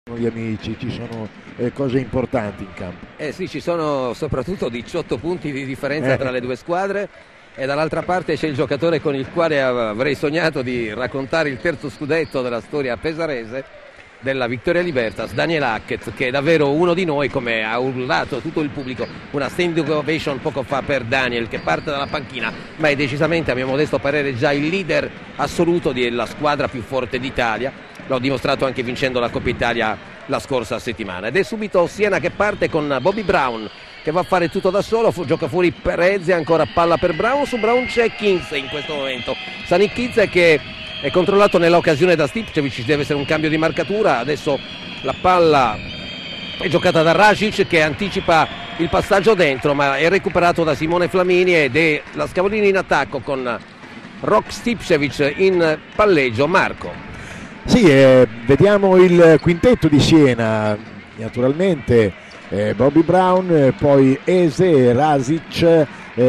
gli amici, ci sono cose importanti in campo. Sì, ci sono soprattutto 18 punti di differenza tra le due squadre e dall'altra parte c'è il giocatore con il quale avrei sognato di raccontare il terzo scudetto della storia pesarese, della Victoria Libertas, Daniel Hackett, che è davvero uno di noi, come ha urlato tutto il pubblico, una standing ovation poco fa per Daniel, che parte dalla panchina ma è decisamente, a mio modesto parere, già il leader assoluto della squadra più forte d'Italia. L'ho dimostrato anche vincendo la Coppa Italia la scorsa settimana. Ed è subito Siena che parte con Bobby Brown, che va a fare tutto da solo, gioca fuori Perez, ancora palla per Brown, su Brown c'è Kinsey in questo momento, Sani Kinsey che è controllato nell'occasione da Stipčević, ci deve essere un cambio di marcatura, adesso la palla è giocata da Rašić che anticipa il passaggio dentro, ma è recuperato da Simone Flamini ed è la Scavolini in attacco con Rok Stipčević in palleggio. Marco. Sì, vediamo il quintetto di Siena, naturalmente Bobby Brown, poi Eze, Rasic,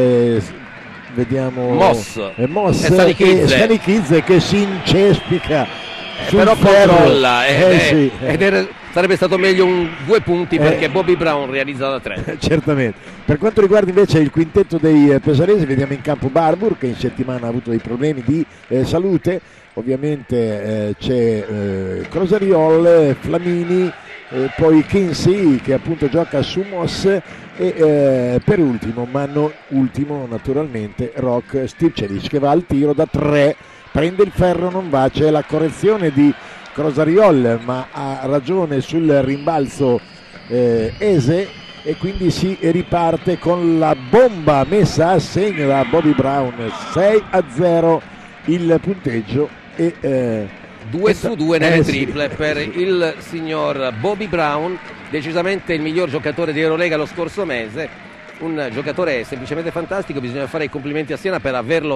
vediamo Moss e Sani Kinsey che si incespica sul però ferro. Controlla sarebbe stato meglio 2 punti perché Bobby Brown realizza da 3. Certamente. Per quanto riguarda invece il quintetto dei pesaresi, vediamo in campo Barbour che in settimana ha avuto dei problemi di salute, ovviamente c'è Crosariol, Flamini, poi Kinsey che appunto gioca su Moss e per ultimo, ma non ultimo naturalmente, Rok Stipčević che va al tiro da 3, prende il ferro, non va, c'è la correzione di Crosariol ma ha ragione sul rimbalzo Eze e quindi si riparte con la bomba messa a segno da Bobby Brown. 6-0 il punteggio e 2 su 2 nelle triple per il signor Bobby Brown, decisamente il miglior giocatore di Eurolega lo scorso mese, un giocatore semplicemente fantastico. Bisogna fare i complimenti a Siena per averlo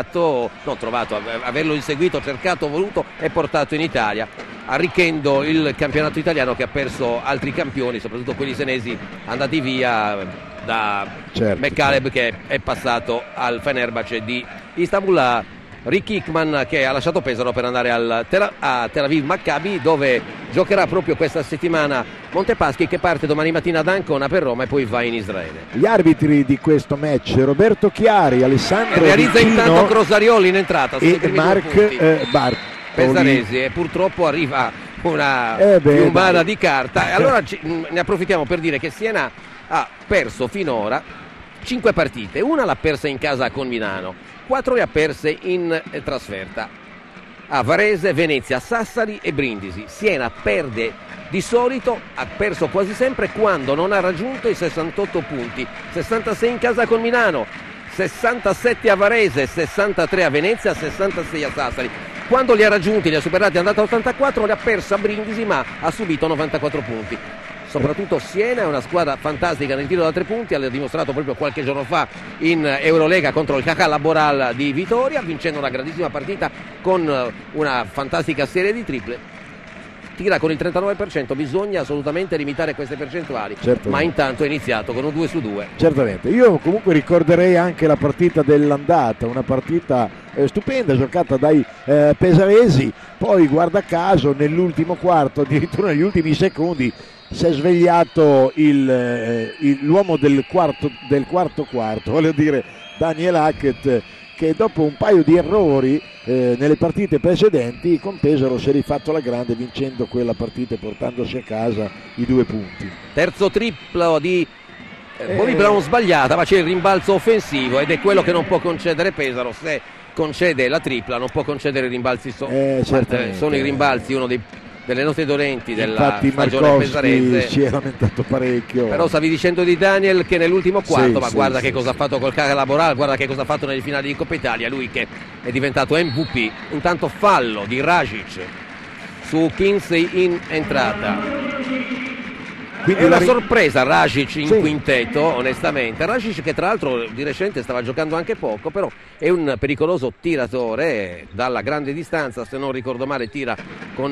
averlo inseguito, cercato, voluto e portato in Italia, arricchendo il campionato italiano che ha perso altri campioni, soprattutto quelli senesi andati via da McCaleb che è passato al Fenerbahce di Istanbul. Rick Hickman che ha lasciato Pesaro per andare a Tel Aviv Maccabi, dove giocherà proprio questa settimana Montepaschi, che parte domani mattina ad Ancona per Roma e poi va in Israele. Gli arbitri di questo match: Roberto Chiari, Alessandro realizza Vicchino, intanto Crosarioli in entrata e Mark Pesaresi, e purtroppo arriva una piumana di carta. E allora ne approfittiamo per dire che Siena ha perso finora 5 partite, una l'ha persa in casa con Milano, 4 le ha perse in trasferta a Varese, Venezia, Sassari e Brindisi. Siena perde di solito, ha perso quasi sempre quando non ha raggiunto i 68 punti, 66 in casa con Milano, 67 a Varese, 63 a Venezia, 66 a Sassari. Quando li ha raggiunti, li ha superati, è andata a 84, li ha persa a Brindisi ma ha subito 94 punti. Soprattutto Siena è una squadra fantastica nel tiro da 3 punti, l'ha dimostrato proprio qualche giorno fa in Eurolega contro il Caja Laboral di Vitoria, vincendo una grandissima partita con una fantastica serie di triple. Tira con il 39%, bisogna assolutamente limitare queste percentuali, ma intanto è iniziato con un 2 su 2. Certamente, io comunque ricorderei anche la partita dell'andata, una partita stupenda giocata dai pesaresi, poi guarda caso nell'ultimo quarto, addirittura negli ultimi secondi, si è svegliato l'uomo del quarto quarto, voglio dire Daniel Hackett, che dopo un paio di errori nelle partite precedenti con Pesaro si è rifatto la grande vincendo quella partita e portandosi a casa i 2 punti. Terzo triplo di Bobby Brown sbagliata, ma c'è il rimbalzo offensivo ed è quello che non può concedere Pesaro. Se concede la tripla non può concedere i rimbalzi, sono i rimbalzi uno delle note dolenti della stagione pesarese. Si è lamentato parecchio. Però stavi dicendo di Daniel che nell'ultimo quarto, ma guarda che cosa ha fatto col Caja Laboral, guarda che cosa ha fatto nelle finali di Coppa Italia, lui che è diventato MVP. Intanto fallo di Rašić su Kinsey in entrata. Quindi è una sorpresa Rašić in quintetto, onestamente. Rašić che tra l'altro di recente stava giocando anche poco, però è un pericoloso tiratore dalla grande distanza, se non ricordo male tira con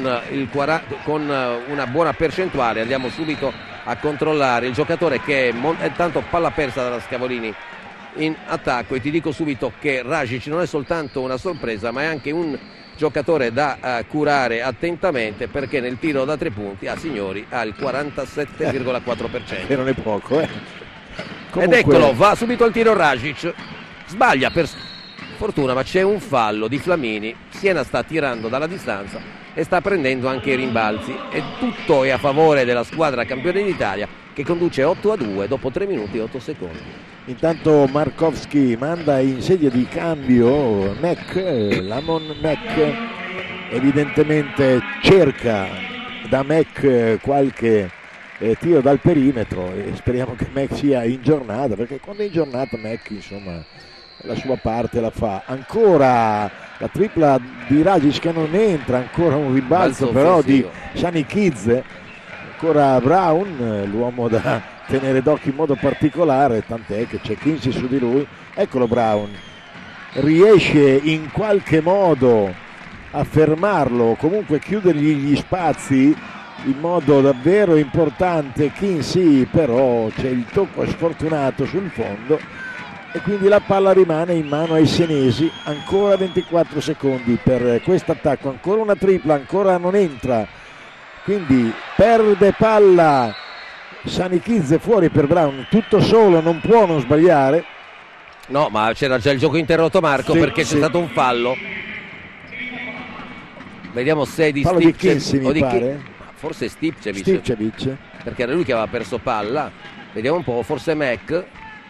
una buona percentuale. Andiamo subito a controllare il giocatore che è tanto palla persa dalla Scavolini in attacco, e ti dico subito che Rašić non è soltanto una sorpresa ma è anche un giocatore da curare attentamente, perché nel tiro da 3 punti signori ha il 47,4%. Che non è poco, Comunque... Ed eccolo, va subito al tiro Rajic, sbaglia per fortuna, ma c'è un fallo di Flamini. Siena sta tirando dalla distanza e sta prendendo anche i rimbalzi, e tutto è a favore della squadra campione d'Italia, che conduce 8-2 dopo 3 minuti e 8 secondi. Intanto Markowski manda in sedia di cambio Lamon Mac, evidentemente cerca da Mac qualche tiro dal perimetro, e speriamo che Mac sia in giornata, perché quando è in giornata Mac insomma la sua parte la fa. Ancora la tripla di Rajic che non entra, ancora un rimbalzo però di Sanikidze, ancora Brown, l'uomo da tenere d'occhio in modo particolare, tant'è che c'è Kinsey su di lui. Eccolo Brown, riesce in qualche modo a fermarlo, comunque chiudergli gli spazi in modo davvero importante Kinsey, però c'è il tocco sfortunato sul fondo e quindi la palla rimane in mano ai senesi. Ancora 24 secondi per questo attacco, ancora una tripla, ancora non entra, quindi perde palla Sanikidze, fuori per Brown, tutto solo, non può non sbagliare. No, ma c'era già il gioco interrotto, Marco, perché c'è stato un fallo. Vediamo se è di fallo di Kinsey, mi pare. Forse Stipčević, perché era lui che aveva perso palla. Vediamo un po', forse Mac.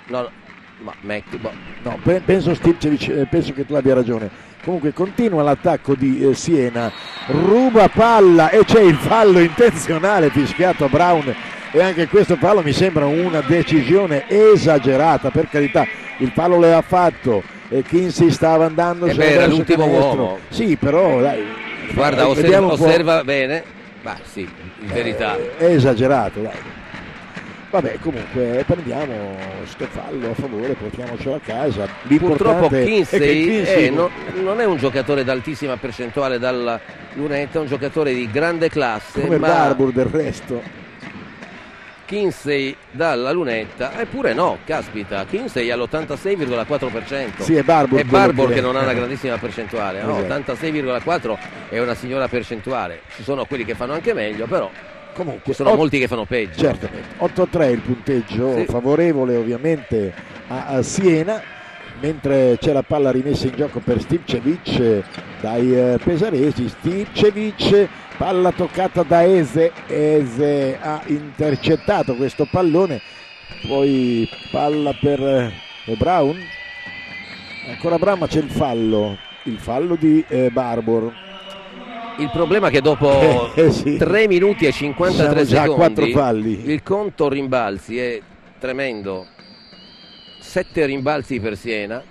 No, penso Stipčević, penso che tu abbia ragione. Comunque continua l'attacco di Siena, ruba palla e c'è il fallo intenzionale fischiato a Brown, e anche questo fallo mi sembra una decisione esagerata. Per carità, il fallo le ha fatto e Kinsey stava andando era l'ultimo uomo. Sì, però dai, guarda, osserva bene. Ma sì, in verità è esagerato, dai. Vabbè, comunque prendiamo sto fallo a favore, portiamocelo a casa. Purtroppo Kinsey non è un giocatore d'altissima percentuale dalla lunetta, è un giocatore di grande classe, come Barbour del resto. Kinsey dalla lunetta, eppure no, caspita, Kinsey all'86,4%. Sì, è Barbour che non ha una grandissima percentuale, no? 86,4 è una signora percentuale. Ci sono quelli che fanno anche meglio, però comunque ci sono molti che fanno peggio. Certamente. 8-3 il punteggio, favorevole ovviamente a Siena, mentre c'è la palla rimessa in gioco per Stipčević dai pesaresi. Stipčević, palla toccata da Eze ha intercettato questo pallone, poi palla per Brown, ancora Brown, ma c'è il fallo di Barbour. Il problema è che dopo 3 minuti e 53 secondi 4 falli. Il conto rimbalzi è tremendo. 7 rimbalzi per Siena,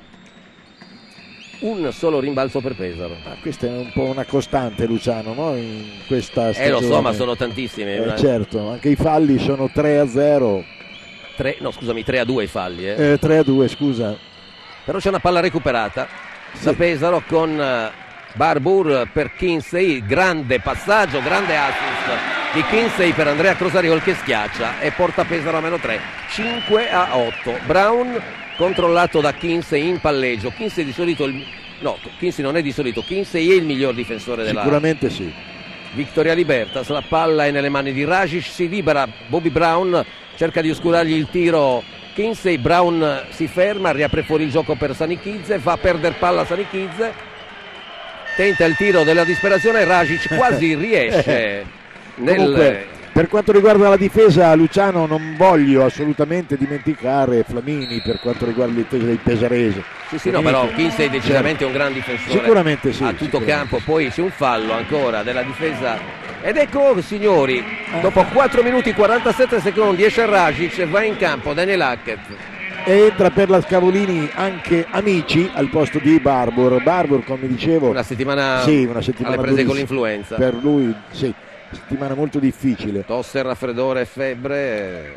un solo rimbalzo per Pesaro. Questa è un po' una costante, Luciano, no? In questa stagione. Lo so, ma sono tantissime. Certo, anche i falli sono 3-0. 3-2 i falli. 3-2, scusa. Però c'è una palla recuperata da Pesaro con Barbour per Kinsey, grande passaggio, grande assist di Kinsey per Andrea Crosariol, che schiaccia e porta Pesaro a -3, 5-8. Brown controllato da Kinsey in palleggio. Kinsey non è di solito, Kinsey è il miglior difensore della sicuramente sì. Victoria Libertas. La palla è nelle mani di Rajic, si libera Bobby Brown, cerca di oscurargli il tiro Kinsey. Brown si ferma, riapre fuori il gioco per Sanikidze, fa perdere palla Sanikidze, tenta il tiro della disperazione, Rajic quasi riesce. Comunque, per quanto riguarda la difesa, Luciano, non voglio assolutamente dimenticare Flamini per quanto riguarda il difesa dei pesaresi. Sì, no, però Kinsey è decisamente un gran difensore. Sicuramente sì. A tutto campo, poi c'è un fallo ancora della difesa. Ed ecco, signori, dopo 4 minuti e 47 secondi esce Rajic e va in campo Daniel Hackett. E entra per la Scavolini anche Amici al posto di Barbour, come dicevo. Una settimana alle prese con l'influenza. Per lui, sì. Settimana molto difficile. Tosse, raffreddore, febbre.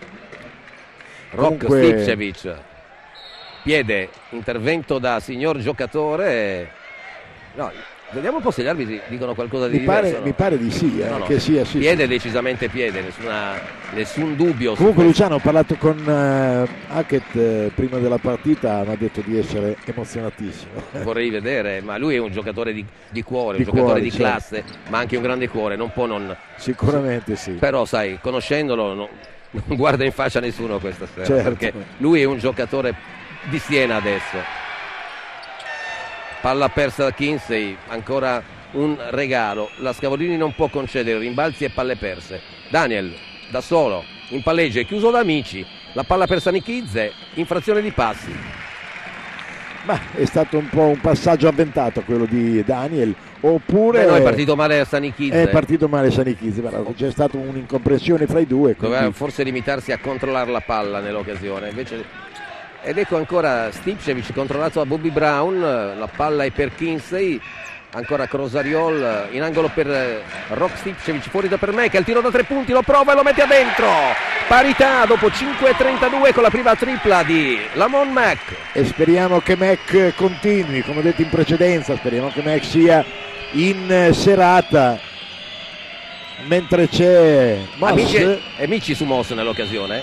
Stipčević, piede, intervento da signor giocatore. No, Vediamo un po' se gli arbitri dicono qualcosa di diverso. Mi pare di sì, no. Che sia sì. Piede, decisamente piede, nessun dubbio. Comunque Luciano, ho parlato con Hackett prima della partita, mi ha detto di essere emozionatissimo. Vorrei vedere, ma lui è un giocatore di cuore, un giocatore di classe, ma anche un grande cuore, non può non... Sicuramente sì. Però sai, conoscendolo non guarda in faccia nessuno questa sera, certo. Perché lui è un giocatore di Siena adesso. Palla persa da Kinsey, ancora un regalo, la Scavolini non può concedere rimbalzi e palle perse. Daniel da solo in palleggio, è chiuso da Amici, la palla per Sanichidze, infrazione di passi. Ma è stato un po' un passaggio avventato quello di Daniel, oppure no, è partito male Sanichidze. È partito male Sanichidze, c'è stata un'incomprensione fra i due, quindi... Doveva forse limitarsi a controllare la palla nell'occasione, invece... Ed ecco ancora Stipcevic controllato da Bobby Brown, la palla è per Kinsey, ancora Crosariol in angolo per Rok Stipcevic, fuori da per Mac, il tiro da 3 punti, lo prova e lo mette a dentro, parità dopo 5:32 con la prima tripla di Lamont Mac. E speriamo che Mac continui, come ho detto in precedenza, speriamo che Mac sia in serata, mentre c'è Moss. Amici su Moss nell'occasione,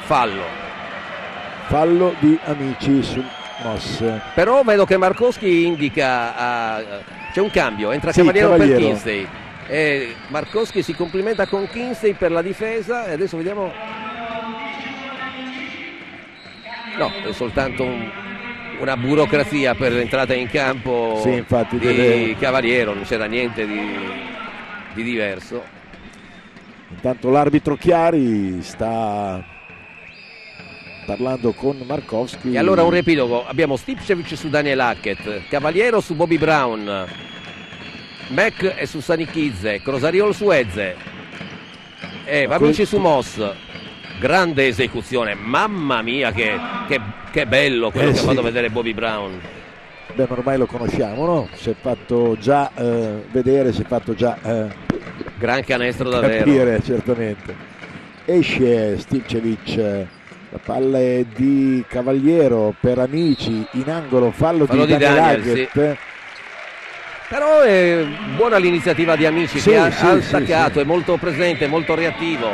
fallo di Amici su Moss. Però vedo che Markowski indica c'è un cambio, entra Cavaliero per Kinsey e Markowski si complimenta con Kinsey per la difesa e adesso vediamo, no, è soltanto una burocrazia per l'entrata in campo di Cavaliero, non c'era niente di diverso. Intanto l'arbitro Chiari sta parlando con Markowski. E allora un riepilogo, abbiamo Stipcevic su Daniel Hackett, Cavaliero su Bobby Brown, Mac è su Sanichidze, Crosariol su Eze e Amici su Moss. Grande esecuzione, mamma mia che bello quello che ha fatto vedere Bobby Brown. Beh, ormai lo conosciamo, no? Si è fatto già vedere, si è fatto già gran canestro davvero, capire, certamente. Esce Stipcevic, la palla è di Cavaliero per Amici, in angolo, fallo di Daniel Hackett. Sì. Però è buona l'iniziativa di Amici, che ha staccato, è molto presente, molto reattivo.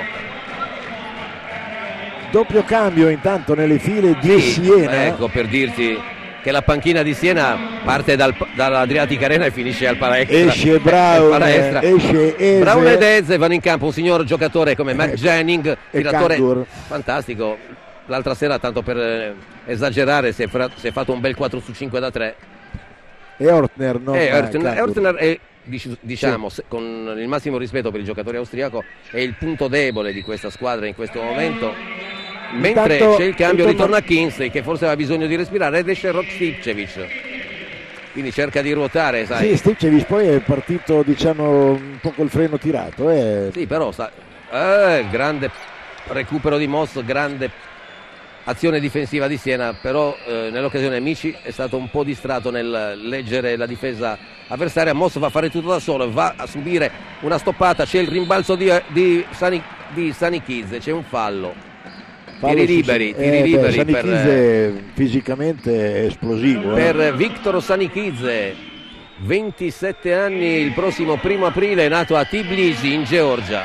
Doppio cambio intanto nelle file di Siena. Ecco, per dirti che la panchina di Siena parte dall'Adriatic Arena e finisce al Paraextra. Esce Brown, esce Eze. Brown ed Eze vanno in campo, un signor giocatore come Mac Jennings, tiratore fantastico. L'altra sera, tanto per esagerare, si è fatto un bel 4 su 5 da 3. E Ortner, no? Ortner è, diciamo, con il massimo rispetto per il giocatore austriaco, è il punto debole di questa squadra in questo momento. Mentre c'è il cambio, ritorna Kinsey, che forse aveva bisogno di respirare, ed esce Rok Stipcevic. Quindi cerca di ruotare, sai. Sì, Stipcevic poi è partito, diciamo, un po' col freno tirato. Sì, però grande recupero di Moss, grande azione difensiva di Siena, però nell'occasione Amici è stato un po' distratto nel leggere la difesa avversaria. Moss va a fare tutto da solo, va a subire una stoppata, c'è il rimbalzo di Sanichidze, c'è un fallo. Tiri liberi Sanichidze fisicamente è esplosivo. Per Victor Sanichidze, 27 anni, il prossimo 1 aprile, è nato a Tbilisi in Georgia.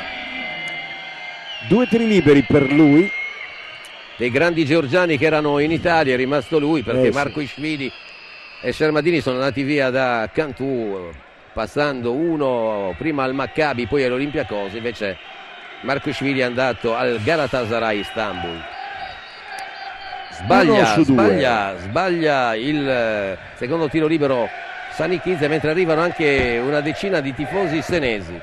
2 tiri liberi per lui. Dei grandi georgiani che erano in Italia, è rimasto lui, perché Markoishvili e Shermadini sono andati via da Cantu, passando uno prima al Maccabi, poi all'Olympiakos. Invece Markoishvili è andato al Galatasaray Istanbul. Sbaglia il secondo tiro libero Sanichidze, mentre arrivano anche una decina di tifosi senesi.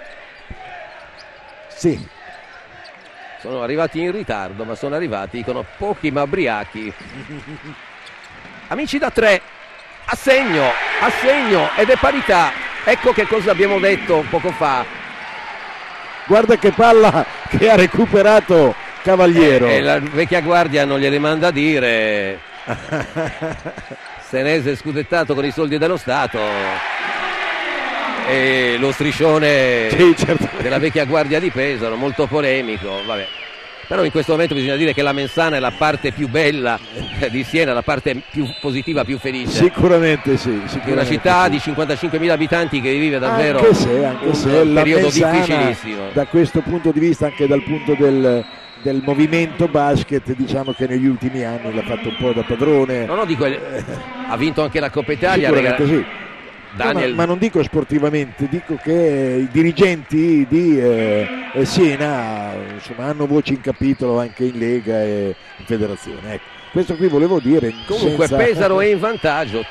Sì, sono arrivati in ritardo, ma sono arrivati, dicono, pochi ma ubriachi. Amici da 3, a segno ed è parità. Ecco che cosa abbiamo detto poco fa. Guarda che palla che ha recuperato Cavaliero. La vecchia guardia non gliele manda a dire. Senese scudettato con i soldi dello Stato. E lo striscione della vecchia guardia di Pesaro, molto polemico, vabbè. Però in questo momento bisogna dire che la Mensana è la parte più bella di Siena, la parte più positiva, più felice. Sicuramente sì. Di una città di 55.000 abitanti che vive davvero anche se un la periodo Mensana, difficilissimo. da questo punto di vista, anche dal punto del movimento basket, diciamo che negli ultimi anni l'ha fatto un po' da padrone. No, dico, ha vinto anche la Coppa Italia. Sicuramente sì. Daniel... No, ma non dico sportivamente, dico che i dirigenti di Siena insomma, hanno voce in capitolo anche in Lega e in federazione. Ecco, questo qui volevo dire. Comunque Pesaro è in vantaggio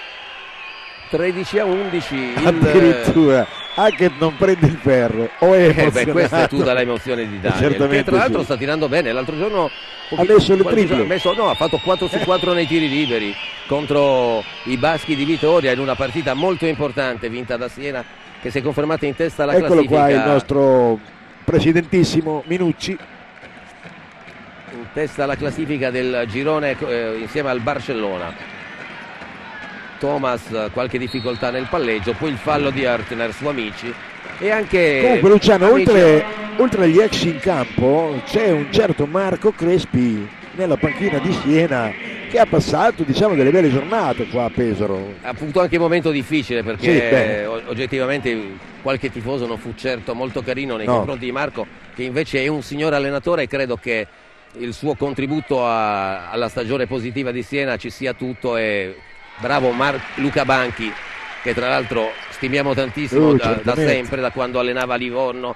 13-11. Addirittura anche non prende il ferro o è emozionato. Questa è tutta l'emozione di Daniel, che tra l'altro sta tirando bene. L'altro giorno ha messo le triple, ha fatto 4 su 4 nei tiri liberi contro i baschi di Vitoria in una partita molto importante vinta da Siena, che si è confermata in testa alla classifica. Eccolo qua il nostro presidentissimo Minucci, in testa alla classifica del girone insieme al Barcellona. Thomas qualche difficoltà nel palleggio, poi il fallo di Hartner su Amici. E anche comunque Luciano, oltre agli ex in campo c'è un certo Marco Crespi nella panchina di Siena, che ha passato, diciamo, delle belle giornate qua a Pesaro. Ha avuto anche un momento difficile, perché oggettivamente qualche tifoso non fu certo molto carino nei confronti di Marco, che invece è un signor allenatore, e credo che il suo contributo alla stagione positiva di Siena ci sia tutto. E bravo Luca Banchi, che tra l'altro stimiamo tantissimo da sempre, da quando allenava a Livorno,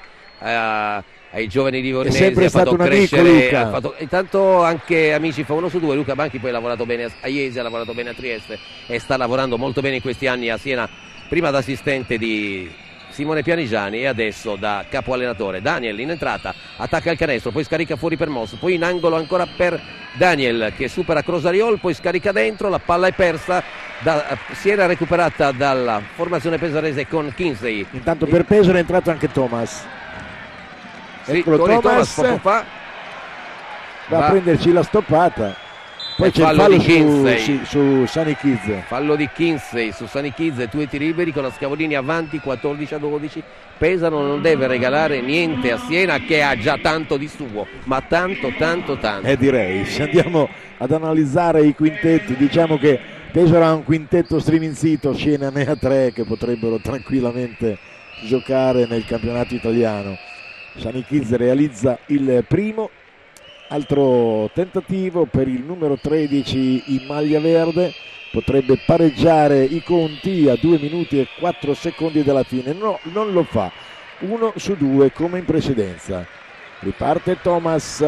ai giovani livornesi. È sempre stato un amico, Luca. Intanto anche Amici fa 1 su 2. Luca Banchi poi ha lavorato bene a Iesi, ha lavorato bene a Trieste e sta lavorando molto bene in questi anni a Siena, prima da assistente di Simone Pianigiani e adesso da capo allenatore. Daniel in entrata, attacca il canestro, poi scarica fuori per Moss, poi in angolo ancora per Daniel che supera Crosariol, poi scarica dentro, la palla è persa Siena recuperata dalla formazione pesarese con Kinsey. Intanto per Pesaro è entrato anche Thomas. Sì, eccolo Thomas poco fa va a prenderci la stoppata. Poi c'è il fallo su Sunny Kids. Fallo di Kinsey su Sunny Kids, 2 tiri liberi con la Scavolini avanti 14-12. Pesaro non deve regalare niente a Siena, che ha già tanto di suo, ma tanto. Direi, se andiamo ad analizzare i quintetti, diciamo che Pesaro ha un quintetto striminzito, Siena ne ha 3 che potrebbero tranquillamente giocare nel campionato italiano. Sunny Kids realizza il primo. Altro tentativo per il numero 13 in maglia verde, potrebbe pareggiare i conti a 2 minuti e 4 secondi dalla fine. No, non lo fa. 1 su 2 come in precedenza. Riparte Thomas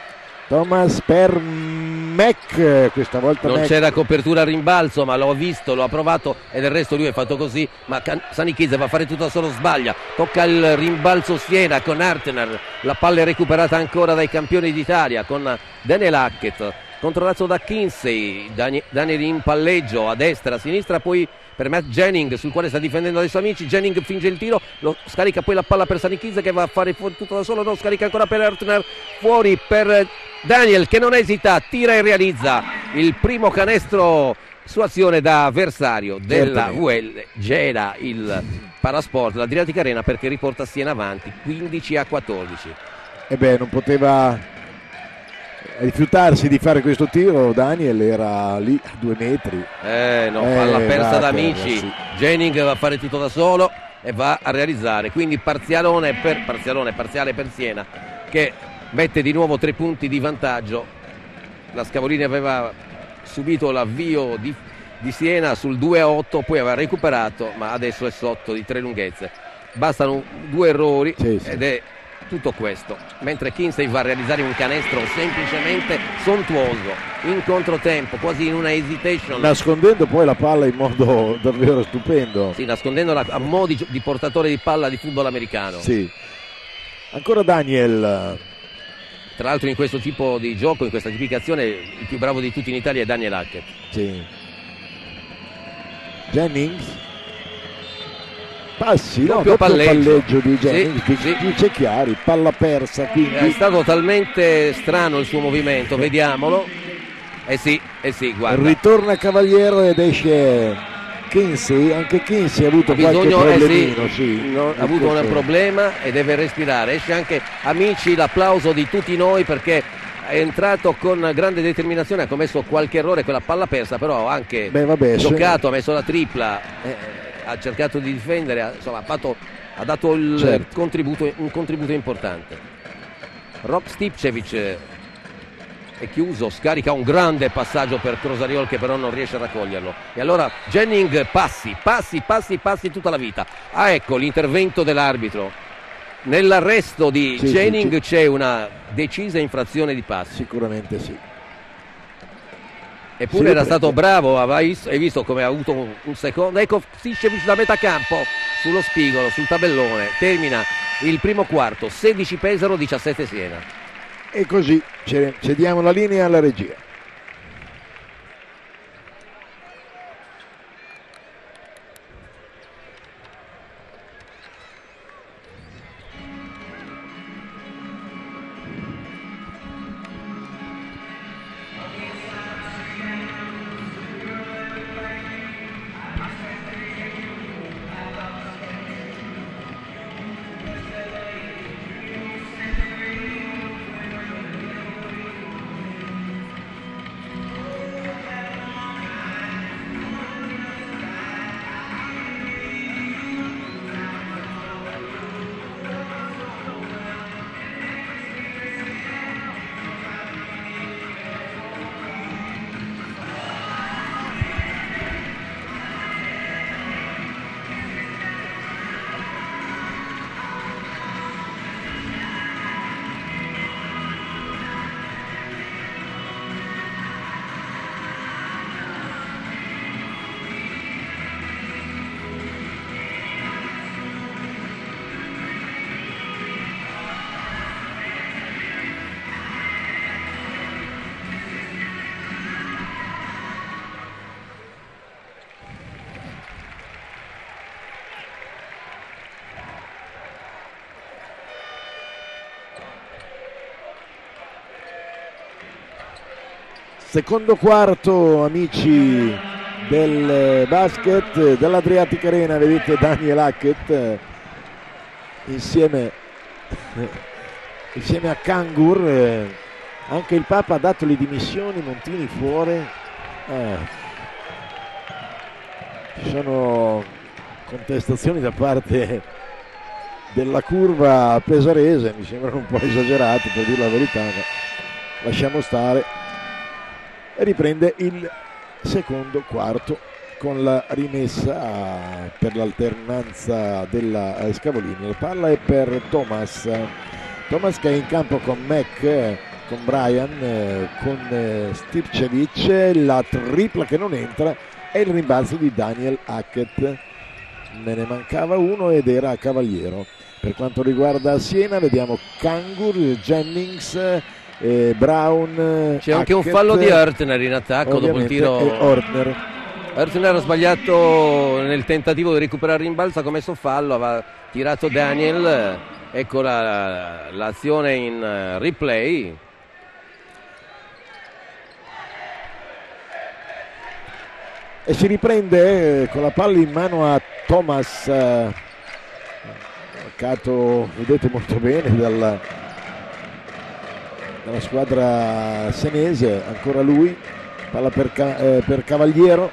per Mac, questa volta non Mac. C'era copertura a rimbalzo, ma l'ho visto, lo ha provato e del resto lui è fatto così. Ma Sunny Kids va a fare tutto da solo, sbaglia, tocca il rimbalzo Siena con Hartner, la palla è recuperata ancora dai campioni d'Italia con Daniel Hackett, controllato da Kinsey. Daniel in palleggio a destra, a sinistra, poi per Matt Jennings, sul quale sta difendendo adesso Amici. Jennings finge il tiro, lo scarica poi la palla per Sunny Kids che va a fare fuori tutto da solo, no, scarica ancora per Hartner, fuori per Daniel che non esita, tira e realizza il primo canestro su azione da avversario della UL. Gela il Parasport, l'Adriatic Arena, perché riporta Siena avanti 15-14. Non poteva rifiutarsi di fare questo tiro. Daniel era lì a 2 metri. Palla persa da Amici. Sì. Jennings va a fare tutto da solo e va a realizzare, quindi parziale per Siena, che mette di nuovo 3 punti di vantaggio. La Scavolini aveva subito l'avvio di Siena sul 2-8, poi aveva recuperato, ma adesso è sotto di 3 lunghezze. Bastano 2 errori ed è tutto questo, mentre Kinsey va a realizzare un canestro semplicemente sontuoso in controtempo, quasi in una hesitation, nascondendo poi la palla in modo davvero stupendo. Sì, nascondendola a mo' di portatore di palla di football americano. Sì. Ancora Daniel. Tra l'altro in questo tipo di gioco, in questa tipificazione, il più bravo di tutti in Italia è Daniel Hackett. Sì. Jennings. Passi, doppio palleggio di Jennings, dice Chiari, palla persa, quindi è stato talmente strano il suo movimento, vediamolo. Sì, guarda. Ritorna Cavaliero ed esce Kinsey, anche Kinsey ha avuto qualche bisogno, problemino, ha avuto un problema e deve respirare. Esce anche, amici, l'applauso di tutti noi, perché è entrato con grande determinazione, ha commesso qualche errore con la palla persa, però ha anche giocato, ha messo la tripla, ha cercato di difendere, insomma ha dato un contributo importante. Rok Stipčević è chiuso, scarica un grande passaggio per Crosariol che però non riesce a raccoglierlo, e allora Jennings passi tutta la vita. Ecco l'intervento dell'arbitro. Nell'arresto di Jennings c'è una decisa infrazione di passi. Sicuramente sì. Eppure era stato bravo, hai visto come ha avuto un secondo. Ecco Stipčević da metà campo, sullo spigolo, sul tabellone. Termina il primo quarto, 16 Pesaro, 17 Siena. E così cediamo la linea alla regia. Secondo quarto, amici del basket dell'Adriatic Arena. Vedete Daniel Hackett insieme a Kangur. Anche il Papa ha dato le dimissioni, Montini fuori. Ci sono contestazioni da parte della curva pesarese, mi sembrano un po' esagerate, per dire la verità, ma lasciamo stare. E riprende il secondo quarto con la rimessa per l'alternanza della Scavolini. La palla è per Thomas che è in campo con Mac, con Brian, con Stipčević. La tripla che non entra e il rimbalzo di Daniel Hackett. Me ne mancava uno ed era Cavaliero. Per quanto riguarda Siena vediamo Kangur, Jennings, Brown, c'è anche Hackett, un fallo di Hörtner in attacco dopo il tiro. Hörtner ha sbagliato nel tentativo di recuperare il rimbalzo, ha commesso fallo, aveva tirato Daniel. Ecco l'azione in replay. E si riprende con la palla in mano a Thomas, marcato, vedete molto bene dalla squadra senese. Ancora lui, palla per Cavaliero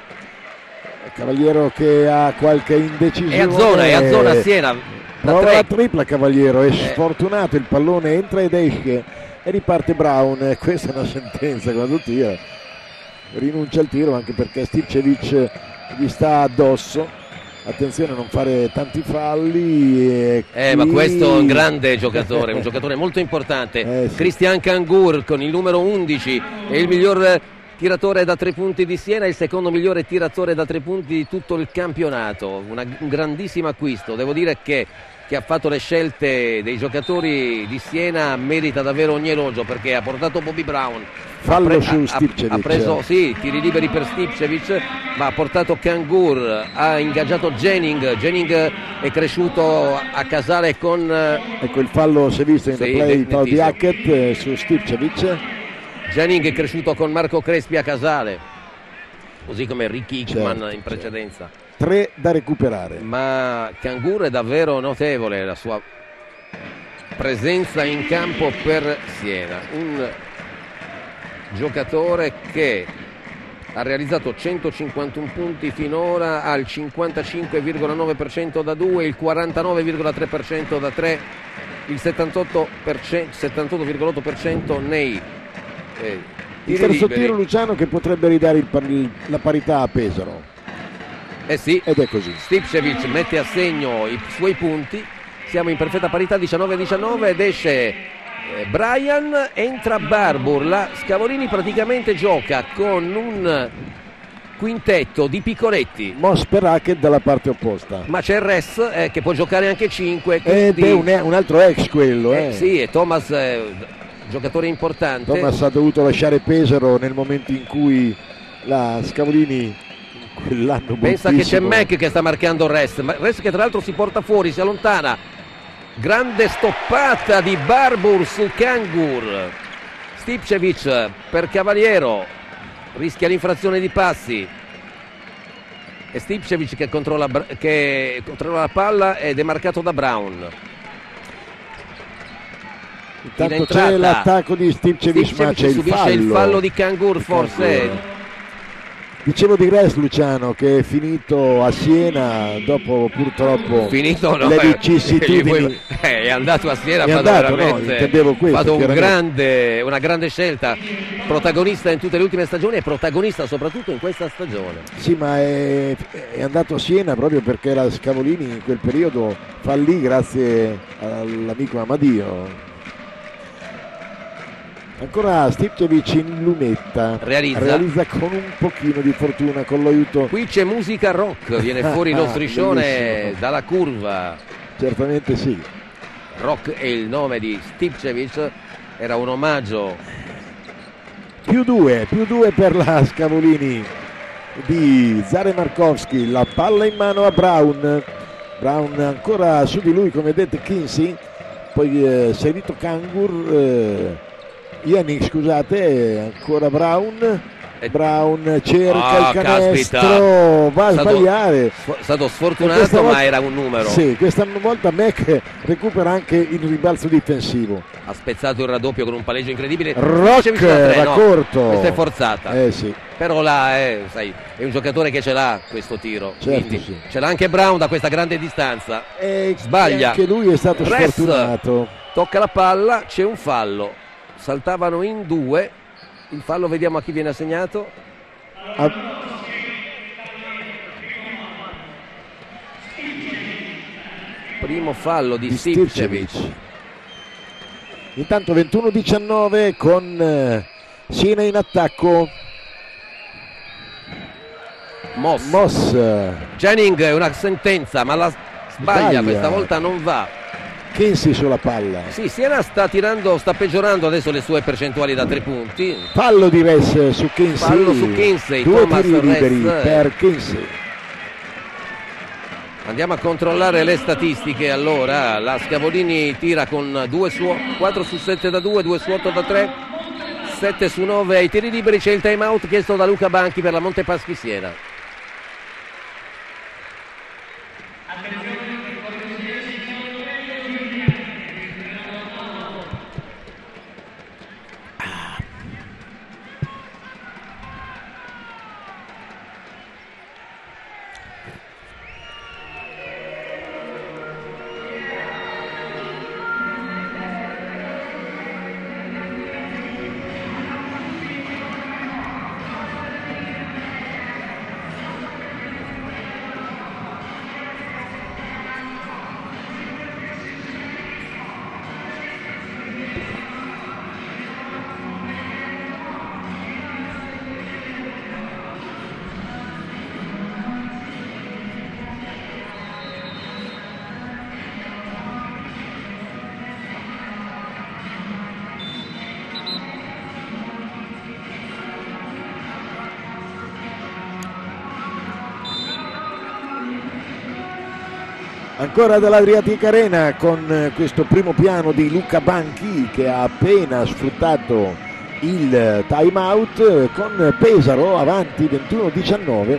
che ha qualche indecisione, è a zona Siena, prova la tripla Cavaliero, è sfortunato, il pallone entra ed esce e riparte Brown. Questa è una sentenza, quando tira rinuncia al tiro, anche perché Stipčević gli sta addosso. Attenzione a non fare tanti falli. Ma questo è un grande giocatore, un giocatore molto importante. Sì. Christian Kangur con il numero 11 è il miglior tiratore da 3 punti di Siena, il secondo migliore tiratore da 3 punti di tutto il campionato. Un grandissimo acquisto. Devo dire che ha fatto le scelte dei giocatori di Siena merita davvero ogni elogio, perché ha portato Bobby Brown, fallo su Stipčević, ha preso tiri liberi per Stipčević, ma ha portato Kangur, ha ingaggiato Jennings è cresciuto a Casale con ecco il fallo, si è visto in replay, il fallo di Hackett su Stipčević. Jennings è cresciuto con Marco Crespi a Casale, così come Ricky Hickman in precedenza. 3 da recuperare. Ma Cangur è davvero notevole la sua presenza in campo per Siena, un giocatore che ha realizzato 151 punti finora, ha il 55,9% da 2, il 49,3% da 3, il 78,8% nei il terzo tiro, Luciano, che potrebbe ridare la parità a Pesaro. Sì, ed è così. Stipčević mette a segno i suoi punti, siamo in perfetta parità 19-19 ed esce Brian, entra Barbour. La Scavolini praticamente gioca con un quintetto di piccoletti, Moss per Hackett dalla parte opposta, ma c'è il Res che può giocare anche 5 ed è un altro ex quello. Sì, e Thomas giocatore importante. Thomas ha dovuto lasciare Pesaro nel momento in cui la Scavolini quell'anno pensa che c'è Mac che sta marcando Res che tra l'altro si porta fuori, si allontana. Grande stoppata di Barbour su Cangur. Stipčević per Cavaliero, rischia l'infrazione di passi. E Stipčević che controlla la palla ed è marcato da Brown. Intanto c'è l'attacco di Stipčević, ma c'è il fallo di Cangur forse. Dicevo di Res, Luciano, che è finito a Siena dopo purtroppo le vicissitudini. È andato a Siena, intendevo questo, una grande scelta, protagonista in tutte le ultime stagioni e protagonista soprattutto in questa stagione. Sì, ma è andato a Siena proprio perché la Scavolini in quel periodo fallì grazie all'amico Amadio. Ancora Stipčević in lunetta, realizza con un pochino di fortuna, con l'aiuto. Qui c'è musica rock, viene fuori lo striscione dalla curva. Certamente sì. Rock è il nome di Stipčević, era un omaggio. Più due per la Scavolini di Zare Markowski, la palla in mano a Brown ancora su di lui, come vedete Kinsey, poi servito Cangur, Yannick, scusate, ancora Brown cerca il canestro, caspita. Va a sbagliare, è stato sfortunato, ma era un numero. Sì, questa volta Mac recupera anche il rimbalzo difensivo, ha spezzato il raddoppio con un palleggio incredibile. Rock va corto, questa è forzata, sì. Però là sai, è un giocatore che ce l'ha questo tiro, certo, sì. Ce l'ha anche Brown da questa grande distanza, sbaglia, anche lui è stato sfortunato. Tocca la palla, c'è un fallo, saltavano in due. Il fallo, vediamo a chi viene assegnato. Primo fallo di Stipčević. Intanto 21-19 con Siena in attacco. Moss. Jennings è una sentenza, ma la sbaglia, questa volta non va. Kinsey sulla palla. Sì, Siena sta peggiorando adesso le sue percentuali da 3 punti. Fallo di Res su Kinsey. 2 tiri liberi per Kinsey. Andiamo a controllare le statistiche. Allora, la Scavolini tira con 4 su 7 da 2, 2 su 8 da 3, 7 su 9 ai tiri liberi. C'è il time out chiesto da Luca Banchi per la Montepaschi Siena. Ancora dall'Adriatic Arena con questo primo piano di Luca Banchi che ha appena sfruttato il time out, con Pesaro avanti 21-19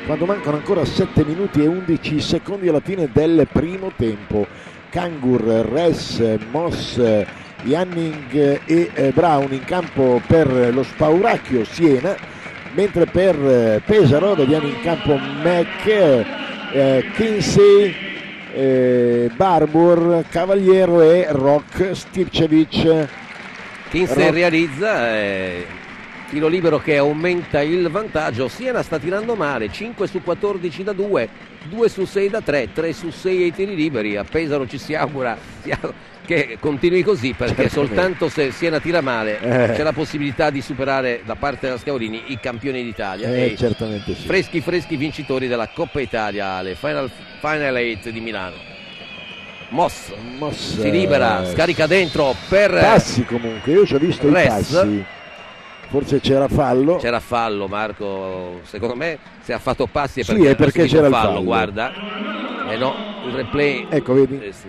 quando mancano ancora 7 minuti e 11 secondi alla fine del primo tempo. Kangur, Res, Moss, Janning e Brown in campo per lo Spauracchio Siena, mentre per Pesaro vediamo in campo Mac, Kinsey, Barbour, Cavaliero e Rock Stipcevic. Kinsey realizza tiro libero che aumenta il vantaggio. Siena sta tirando male, 5 su 14 da 2, 2 su 6 da 3, 3 su 6 ai tiri liberi. A Pesaro ci si augura che continui così, perché soltanto se Siena tira male c'è la possibilità di superare da parte della Scavolini i campioni d'Italia e certamente sì. freschi vincitori della Coppa Italia alle Final 8 di Milano. Moss si libera, scarica dentro per passi, comunque io ci ho visto Res. I passi, forse c'era fallo. Marco, secondo me se ha fatto passi è perché c'era il fallo, guarda. No, il replay, ecco, vedi? Sì.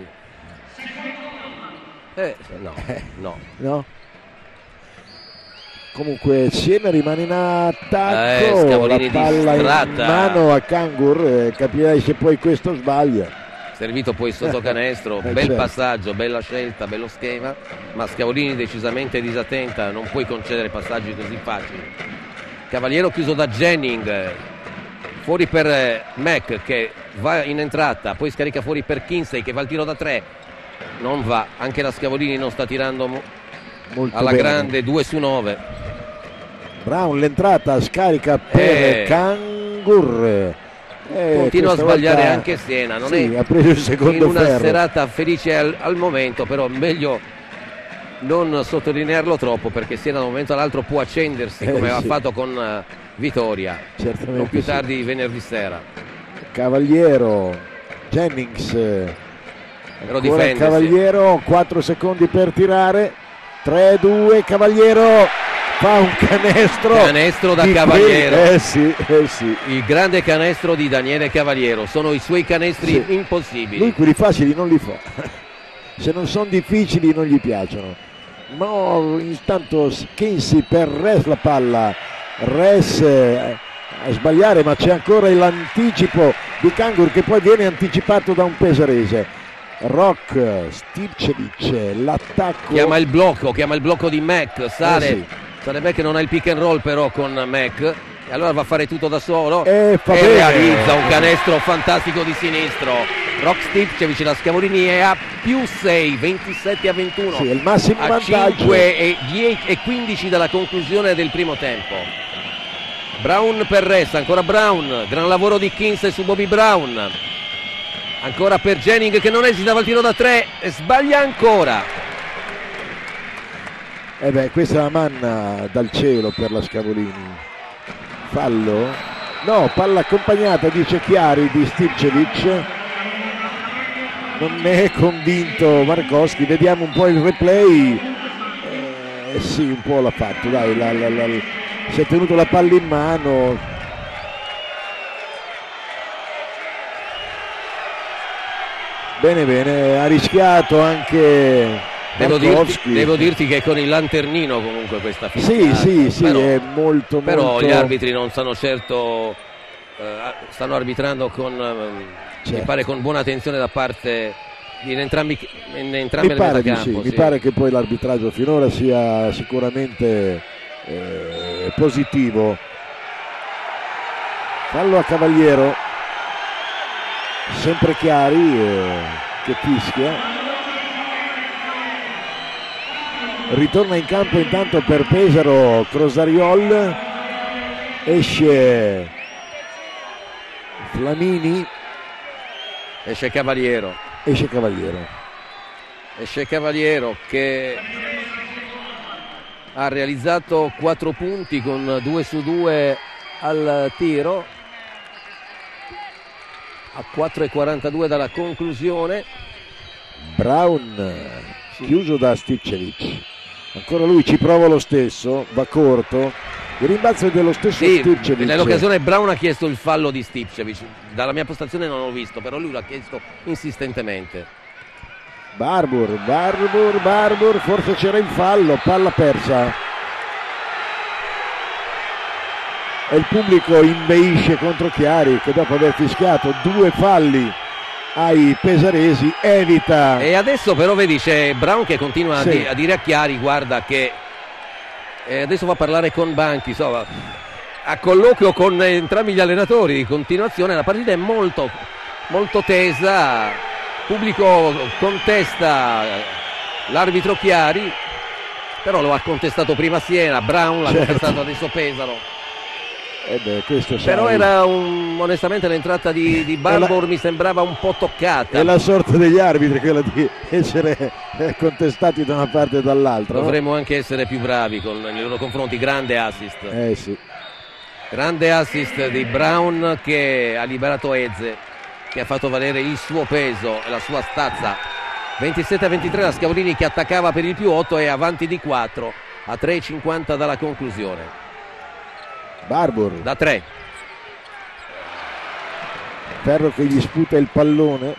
No. Comunque Siena rimane in attacco, la palla in mano a Kangur, capirai se poi questo sbaglia. Servito poi sotto canestro, bel passaggio, bella scelta, bello schema, ma Scavolini decisamente disattenta, non puoi concedere passaggi così facili. Cavaliero chiuso da Jennings, fuori per Mac che va in entrata, poi scarica fuori per Kinsey che va al tiro da 3, non va, anche la Scavolini non sta tirando molto alla bene. Grande, 2 su 9. Brown l'entrata, scarica per Kangur. Continua a sbagliare anche Siena, non è ha preso il secondo in una ferro. serata felice al momento, però meglio non sottolinearlo troppo, perché Siena da un momento all'altro può accendersi come aveva fatto con Vitoria, non più tardi venerdì sera. Cavaliero, Jennings, però Cavaliero, 4 secondi per tirare, 3-2, Cavaliero fa un canestro da Cavaliero. Sì. Il grande canestro di Daniele Cavaliero, sono i suoi canestri impossibili. Lui quelli facili non li fa, se non sono difficili non gli piacciono. Ma intanto Kinsey per Res la palla, Res a sbagliare, ma c'è ancora l'anticipo di Kangur che poi viene anticipato da un pesarese. Rock, Stipcevic, l'attacco, chiama il blocco di Mac, sale. Sarebbe che non ha il pick and roll però con Mac, e allora va a fare tutto da solo e realizza un canestro fantastico di sinistro. Rock Stipcevic, la Scavolini è a più 6, 27-21, sì, è il massimo a vantaggio, 5 e 15 dalla conclusione del primo tempo. Brown per Res, ancora Brown, gran lavoro di Kinsey su Bobby Brown, ancora per Jennings che non esita al tiro da 3 e sbaglia ancora. Questa è la manna dal cielo per la Scavolini. Fallo? No, palla accompagnata, dice Chiari, di Stipcevic. Non ne è convinto Markowski, vediamo un po' il replay. Sì, un po' l'ha fatto, dai, si è tenuto la palla in mano. Bene, ha rischiato anche. Devo dirti che con il lanternino comunque questa finale. Sì, però, è molto. Però gli arbitri non sanno certo, stanno arbitrando con, mi pare, con buona attenzione da parte in entrambe le metacampo. Mi pare che poi l'arbitraggio finora sia sicuramente positivo. Fallo a Cavaliero, sempre Chiari che fischia. Ritorna in campo intanto per Pesaro Crosariol, esce Flamini, esce Cavaliero che ha realizzato 4 punti con 2 su 2 al tiro, a 4:42 dalla conclusione. Brown chiuso da Stipcevic, ancora lui ci prova lo stesso, va corto, il rimbalzo è dello stesso Stipcevic. Nell'occasione Brown ha chiesto il fallo di Stipcevic, dalla mia postazione non l'ho visto, però lui l'ha chiesto insistentemente. Barbour, forse c'era il fallo, palla persa. e il pubblico inveisce contro Chiari, che dopo aver fischiato 2 falli ai pesaresi evita. E adesso però vedi c'è Brown che continua Sì. a dire a Chiari, guarda che adesso va a parlare con Banchi, insomma, a colloquio con entrambi gli allenatori di continuazione. La partita è molto, molto tesa, il pubblico contesta l'arbitro Chiari, però lo ha contestato prima Siena, Brown l'ha contestato adesso Pesaro. Questo Però era onestamente l'entrata di Barbour mi sembrava un po' toccata. È la sorte degli arbitri quella di essere contestati da una parte e dall'altra. Dovremmo anche essere più bravi nei loro confronti. Grande assist. Sì. Grande assist di Brown che ha liberato Eze, che ha fatto valere il suo peso e la sua stazza. 27-23 la Scavolini che attaccava per il +8 e avanti di 4 a 3,50 dalla conclusione. Barbour Da 3. Ferro che gli sputa il pallone,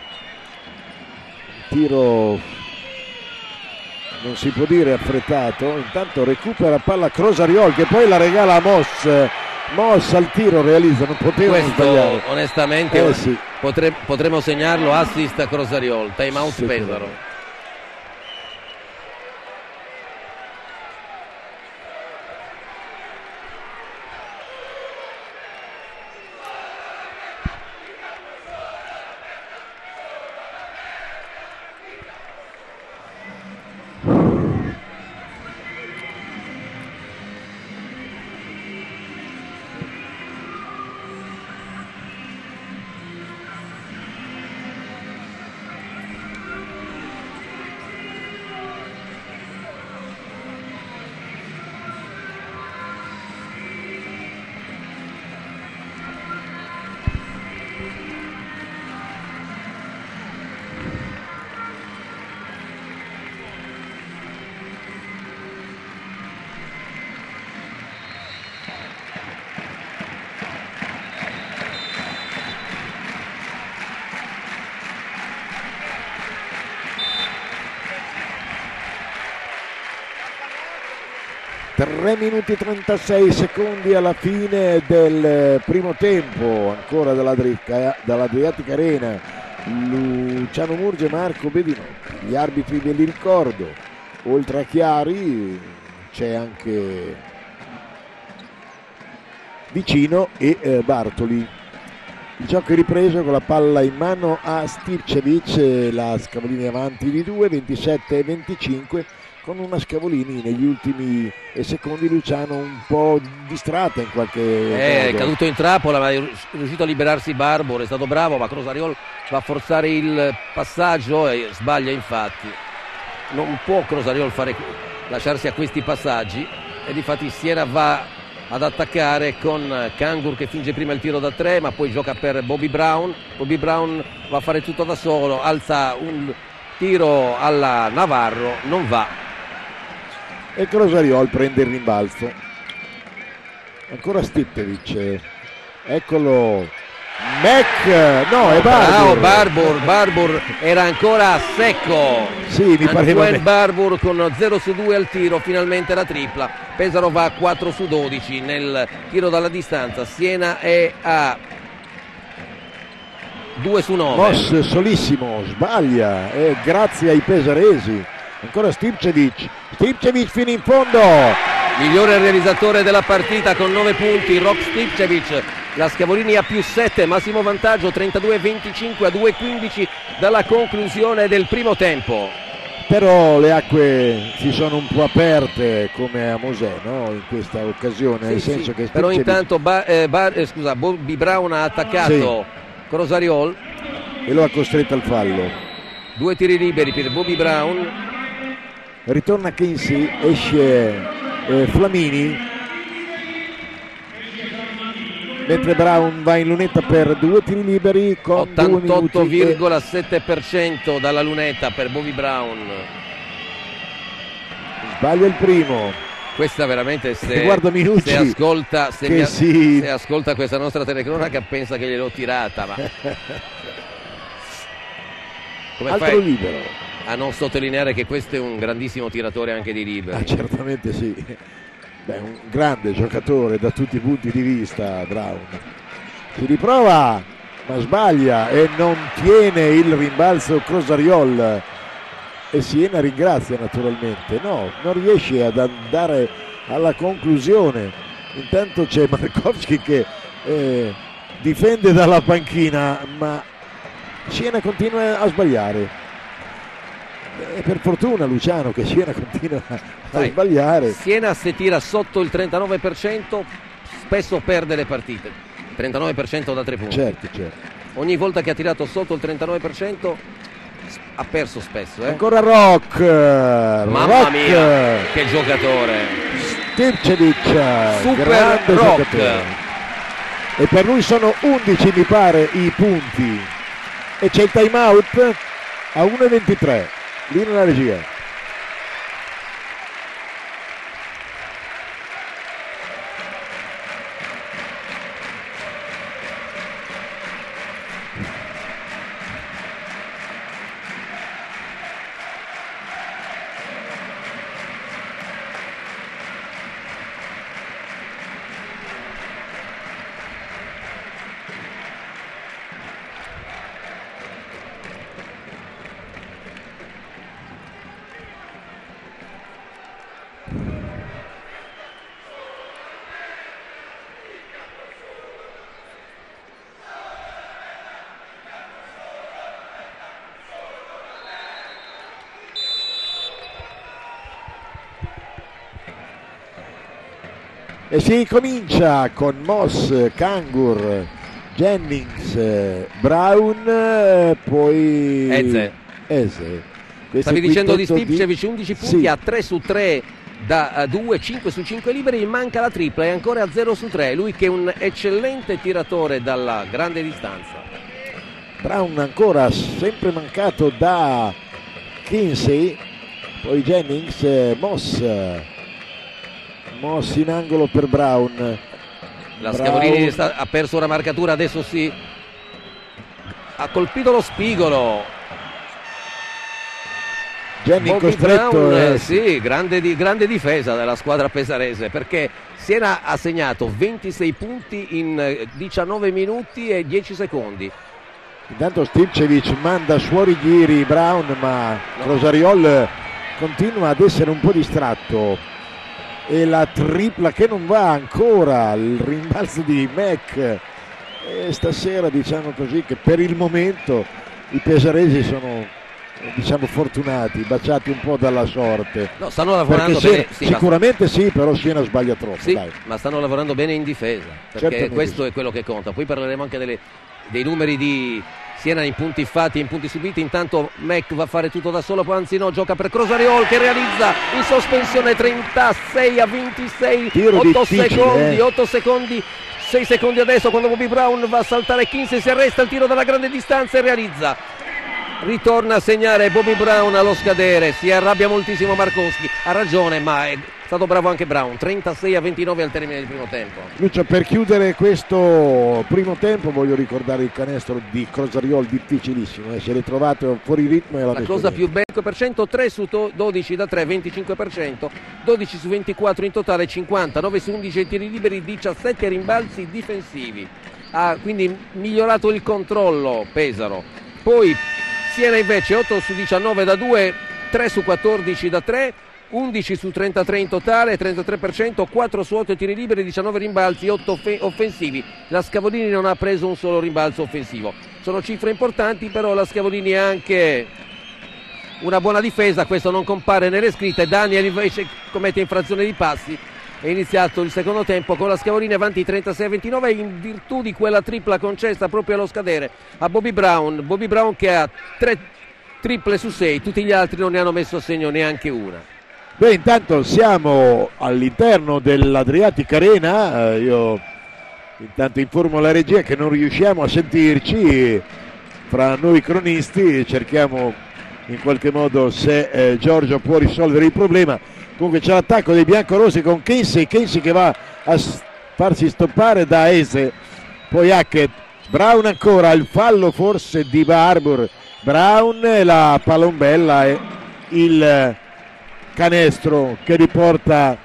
tiro non si può dire affrettato, intanto recupera palla Crosariol che poi la regala a Moss al tiro realizza, non poteva sbagliare. Onestamente sì. potremmo segnarlo, assist a Crosariol, time out Pesaro. Tre minuti e 36 secondi alla fine del primo tempo, ancora dall'Adriatic Arena. Luciano Murgia e Marco Bedino, gli arbitri ve li ricordo. Oltre a Chiari c'è anche Vicino e Bartoli. Il gioco è ripreso con la palla in mano a Stipcevic, la Scavolini avanti di 2, 27-25. Con una Scavolini negli ultimi secondi Luciano un po' distratta in qualche modo. È caduto in trappola, ma è riuscito a liberarsi Barbour, è stato bravo, ma Crosariol va a forzare il passaggio e sbaglia infatti. Non può Crosariol lasciarsi a questi passaggi e difatti Siena va ad attaccare con Kangur che finge prima il tiro da 3 ma poi gioca per Bobby Brown. Bobby Brown va a fare tutto da solo, alza un tiro alla Navarro, non va. E Crosariol prende il rimbalzo, ancora Stipcevic, eccolo Mac, no è Barbour. Barbour era ancora a secco. Sì, mi pareva Barbour con 0 su 2 al tiro, finalmente la tripla. Pesaro va a 4 su 12 nel tiro dalla distanza, Siena è a 2 su 9. Moss solissimo, sbaglia, e grazie ai pesaresi. Ancora Stipcevic fino in fondo, migliore realizzatore della partita con 9 punti Rok Stipcevic. La Scavolini a +7, massimo vantaggio 32-25 a 2-15 dalla conclusione del primo tempo. Però le acque si sono un po' aperte come a Mosè, no? In questa occasione, nel senso che però intanto Bobby Brown ha attaccato Crosariol e lo ha costretto al fallo. 2 tiri liberi per Bobby Brown. Ritorna Kinsey, esce Flamini, mentre Brown va in lunetta per 2 tiri liberi con 88,7% dalla lunetta per Bobby Brown. Sbaglia il primo. Questa veramente se ascolta questa nostra telecronaca pensa che gliel'ho tirata, ma come altro fai libero a non sottolineare che questo è un grandissimo tiratore anche di liberi? Certamente sì. Beh, un grande giocatore da tutti i punti di vista Brown. Si riprova ma sbaglia e non tiene il rimbalzo Crosariol, e Siena ringrazia naturalmente. No, non riesce ad andare alla conclusione. Intanto c'è Markovski che difende dalla panchina, ma Siena continua a sbagliare. E per fortuna Luciano che Siena continua a sbagliare. Siena, se tira sotto il 39% spesso perde le partite. 39% da 3 punti. Certo. Ogni volta che ha tirato sotto il 39% ha perso spesso. Ancora Rock. Mamma mia, che giocatore. Stircevic, Super Rock. Giocatore. E per lui sono 11 mi pare i punti. E c'è il time out a 1:23. Lì nella regia. E si comincia con Moss, Kangur, Jennings, Brown, poi Eze. Stavi dicendo di Stipcevic, 11 punti, a 3 su 3 da 2, 5 su 5 liberi, manca la tripla e ancora a 0 su 3. Lui che è un eccellente tiratore dalla grande distanza. Brown ancora sempre mancato da Kinsey, poi Jennings, Moss in angolo per Brown. La Scavolini ha perso la marcatura, adesso ha colpito lo spigolo. Jennings costretto. Brown, sì, grande difesa della squadra pesarese, perché Siena ha segnato 26 punti in 19 minuti e 10 secondi. Intanto Stipcevic manda fuori giri Brown, ma Crosariol continua ad essere un po' distratto. E la tripla che non va ancora, il rimbalzo di Mac. E stasera diciamo così che per il momento i pesaresi sono fortunati, baciati un po' dalla sorte. No, stanno lavorando bene. Sicuramente sì, però Siena sbaglia troppo. Sì, dai. Ma stanno lavorando bene in difesa, perché certamente questo è quello che conta. Poi parleremo anche dei numeri di Siena in punti fatti e in punti subiti. Intanto Mac va a fare tutto da solo, poi anzi no, gioca per Crosariol che realizza in sospensione 36 a 26, 8 secondi, 6 secondi adesso quando Bobby Brown va a saltare Kinsey, si arresta il tiro dalla grande distanza e realizza. Ritorna a segnare Bobby Brown allo scadere, si arrabbia moltissimo Markovski, ha ragione, ma è stato bravo anche Brown. 36 a 29 al termine del primo tempo. Lucio, per chiudere questo primo tempo voglio ricordare il canestro di Crosariol, difficilissimo, si è ritrovato fuori ritmo e la cosa più bella, 3 su 12 da 3, 25%, 12 su 24 in totale, 50, 9 su 11 tiri liberi, 17 rimbalzi difensivi. Ha quindi migliorato il controllo Pesaro. Poi Siena invece 8 su 19 da 2, 3 su 14 da 3, 11 su 33 in totale, 33%, 4 su 8 tiri liberi, 19 rimbalzi, 8 offensivi. La Scavolini non ha preso un solo rimbalzo offensivo. Sono cifre importanti, però la Scavolini ha anche una buona difesa, questo non compare nelle scritte. Daniel invece commette infrazione di passi. È iniziato il secondo tempo con la Scavolini avanti 36 a 29 in virtù di quella tripla concessa proprio allo scadere a Bobby Brown che ha 3 triple su 6, tutti gli altri non ne hanno messo a segno neanche una. Beh, intanto siamo all'interno dell'Adriatic Arena, io intanto informo la regia che non riusciamo a sentirci fra noi cronisti, cerchiamo in qualche modo se Giorgio può risolvere il problema. Comunque c'è l'attacco dei biancorossi con Kinsey che va a farsi stoppare da Eze, poi Hackett, Brown ancora, il fallo forse di Barbour, Brown, la palombella e il canestro che riporta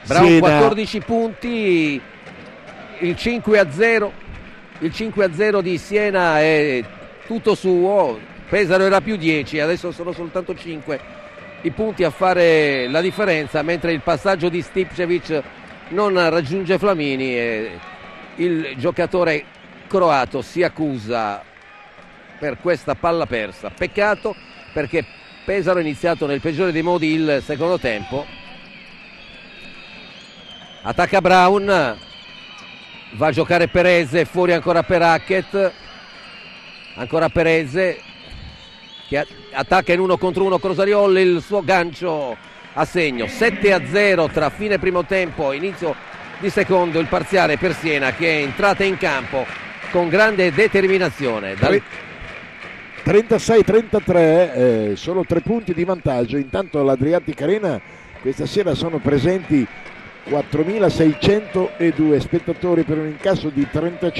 Brown Siena. 14 punti, il 5-0, il 5-0 di Siena è tutto suo. Pesaro era più 10, adesso sono soltanto 5 i punti a fare la differenza, mentre il passaggio di Stipčević non raggiunge Flamini e il giocatore croato si accusa per questa palla persa. Peccato, perché Pesaro ha iniziato nel peggiore dei modi il secondo tempo. Attacca Brown, va a giocare Perez, fuori ancora per Hackett, ancora Perez che attacca in 1 contro 1 Crosariol, il suo gancio a segno. 7-0 tra fine primo tempo e inizio di secondo, il parziale per Siena, che è entrata in campo con grande determinazione. 36-33, solo 3 punti di vantaggio. Intanto all'Adriatic Arena questa sera sono presenti 4.602 spettatori per un incasso di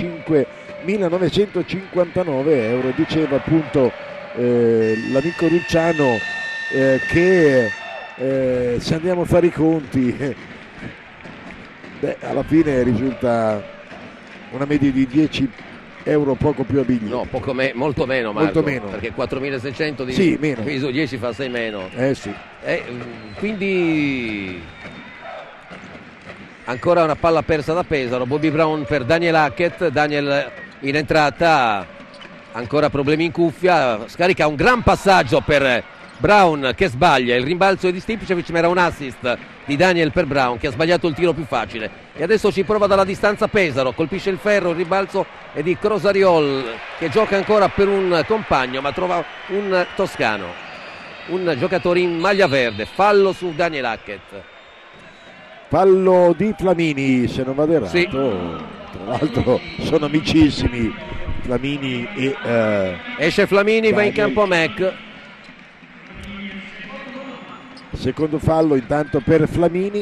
35.959 euro. Diceva appunto l'amico Rucciano che se andiamo a fare i conti alla fine risulta una media di 10 euro, poco più a biglietto. No, molto meno, Marco, molto meno, perché 4.600 di sì, meno. diviso 10 fa 6 meno. Sì. Quindi ancora una palla persa da Pesaro. Bobby Brown per Daniel Hackett, Daniel in entrata, ancora problemi in cuffia, scarica un gran passaggio per Brown che sbaglia, il rimbalzo è di Stipčević, ma era un assist di Daniel per Brown che ha sbagliato il tiro più facile, e adesso ci prova dalla distanza Pesaro, colpisce il ferro, il rimbalzo è di Crosariol che gioca ancora per un compagno ma trova un toscano, un giocatore in maglia verde. Fallo su Daniel Hackett, fallo di Flamini se non vado errato. Sì. Tra l'altro sono amicissimi Flamini e esce Flamini, Daniel. va in campo Mac. Secondo fallo intanto per Flamini.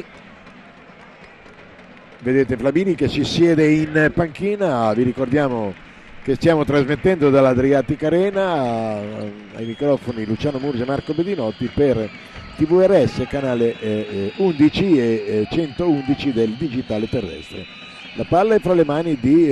Vedete Flamini che si siede in panchina. Vi ricordiamo che stiamo trasmettendo dall'Adriatic Arena, ai microfoni Luciano Murgia e Marco Bedinotti per TVRS canale 11 e 111 del digitale terrestre. La palla è fra le mani di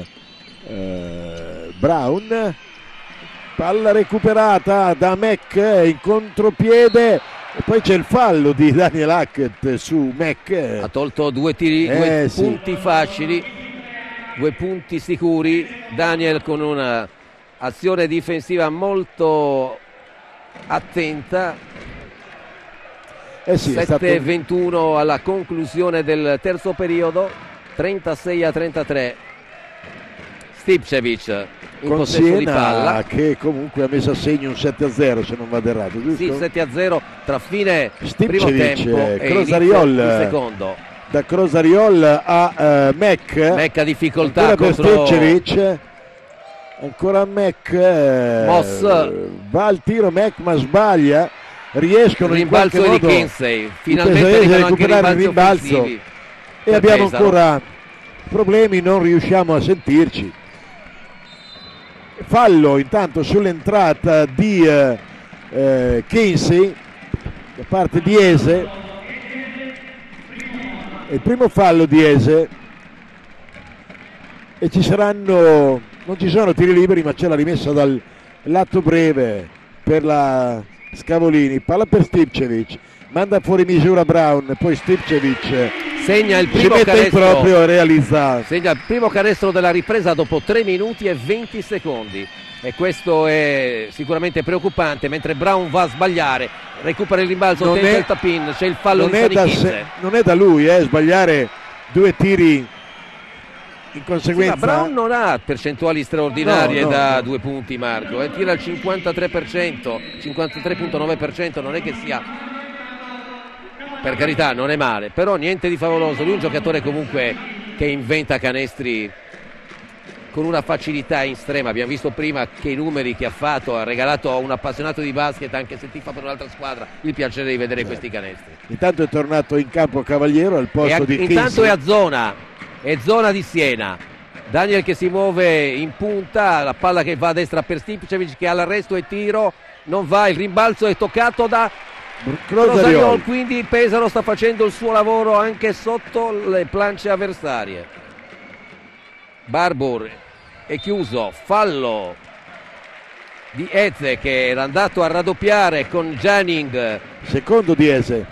Brown, palla recuperata da Mac in contropiede e poi c'è il fallo di Daniel Hackett su Mac. Ha tolto 2 tiri, 2 sì. punti facili, 2 punti sicuri. Daniel con una azione difensiva molto attenta. Sì, 7-21 alla conclusione del terzo periodo, 36-33. Stipčević in con possesso Siena, di palla, che comunque ha messo a segno un 7-0 se non vado errato, giusto? Sì, 7-0 tra fine Stipčević, primo tempo e Crosariol, inizio il secondo. Da Crosariol a Mac Ha difficoltà ancora contro per Stipčević, ancora Mac, Moss, va al tiro Mac ma sbaglia, riescono il in qualche rimbalzo modo di Kinsey, i finalmente pesaresi a arrivano anche i recuperare il rimbalzi rimbalzo offensivi e per abbiamo Pesaro. ancora problemi, non riusciamo a sentirci. Fallo intanto sull'entrata di Kinsey da parte di Ese, il primo fallo di Ese, e non ci sono tiri liberi ma c'è la rimessa dal lato breve per la Scavolini, palla per Stipčević, manda fuori misura Brown, poi Stipčević segna il si primo mette in canestro, proprio e realizza. segna il primo canestro della ripresa dopo 3 minuti e 20 secondi, e questo è sicuramente preoccupante, mentre Brown va a sbagliare, recupera il rimbalzo, tenta il tap-in, c'è il fallo di Kinsey. Non è da lui sbagliare 2 tiri in conseguenza. Sì, ma Brown non ha percentuali straordinarie da no. 2 punti, Marco, tira al 53%, 53,9%, non è che sia, per carità, non è male, però niente di favoloso. Lui è un giocatore comunque che inventa canestri con una facilità estrema. Abbiamo visto prima che i numeri che ha fatto, ha regalato a un appassionato di basket, anche se tifa per un'altra squadra, il piacere di vedere questi canestri. Intanto è tornato in campo Cavaliero al posto di Kinsey. Intanto è zona di Siena. Daniel che si muove in punta, la palla che va a destra per Stipčević che ha l'arresto e tiro, non va, il rimbalzo è toccato da Crosariol, quindi Pesaro sta facendo il suo lavoro anche sotto le planche avversarie. Barbour è chiuso, fallo di Eze che era andato a raddoppiare con Janning. Secondo di Eze.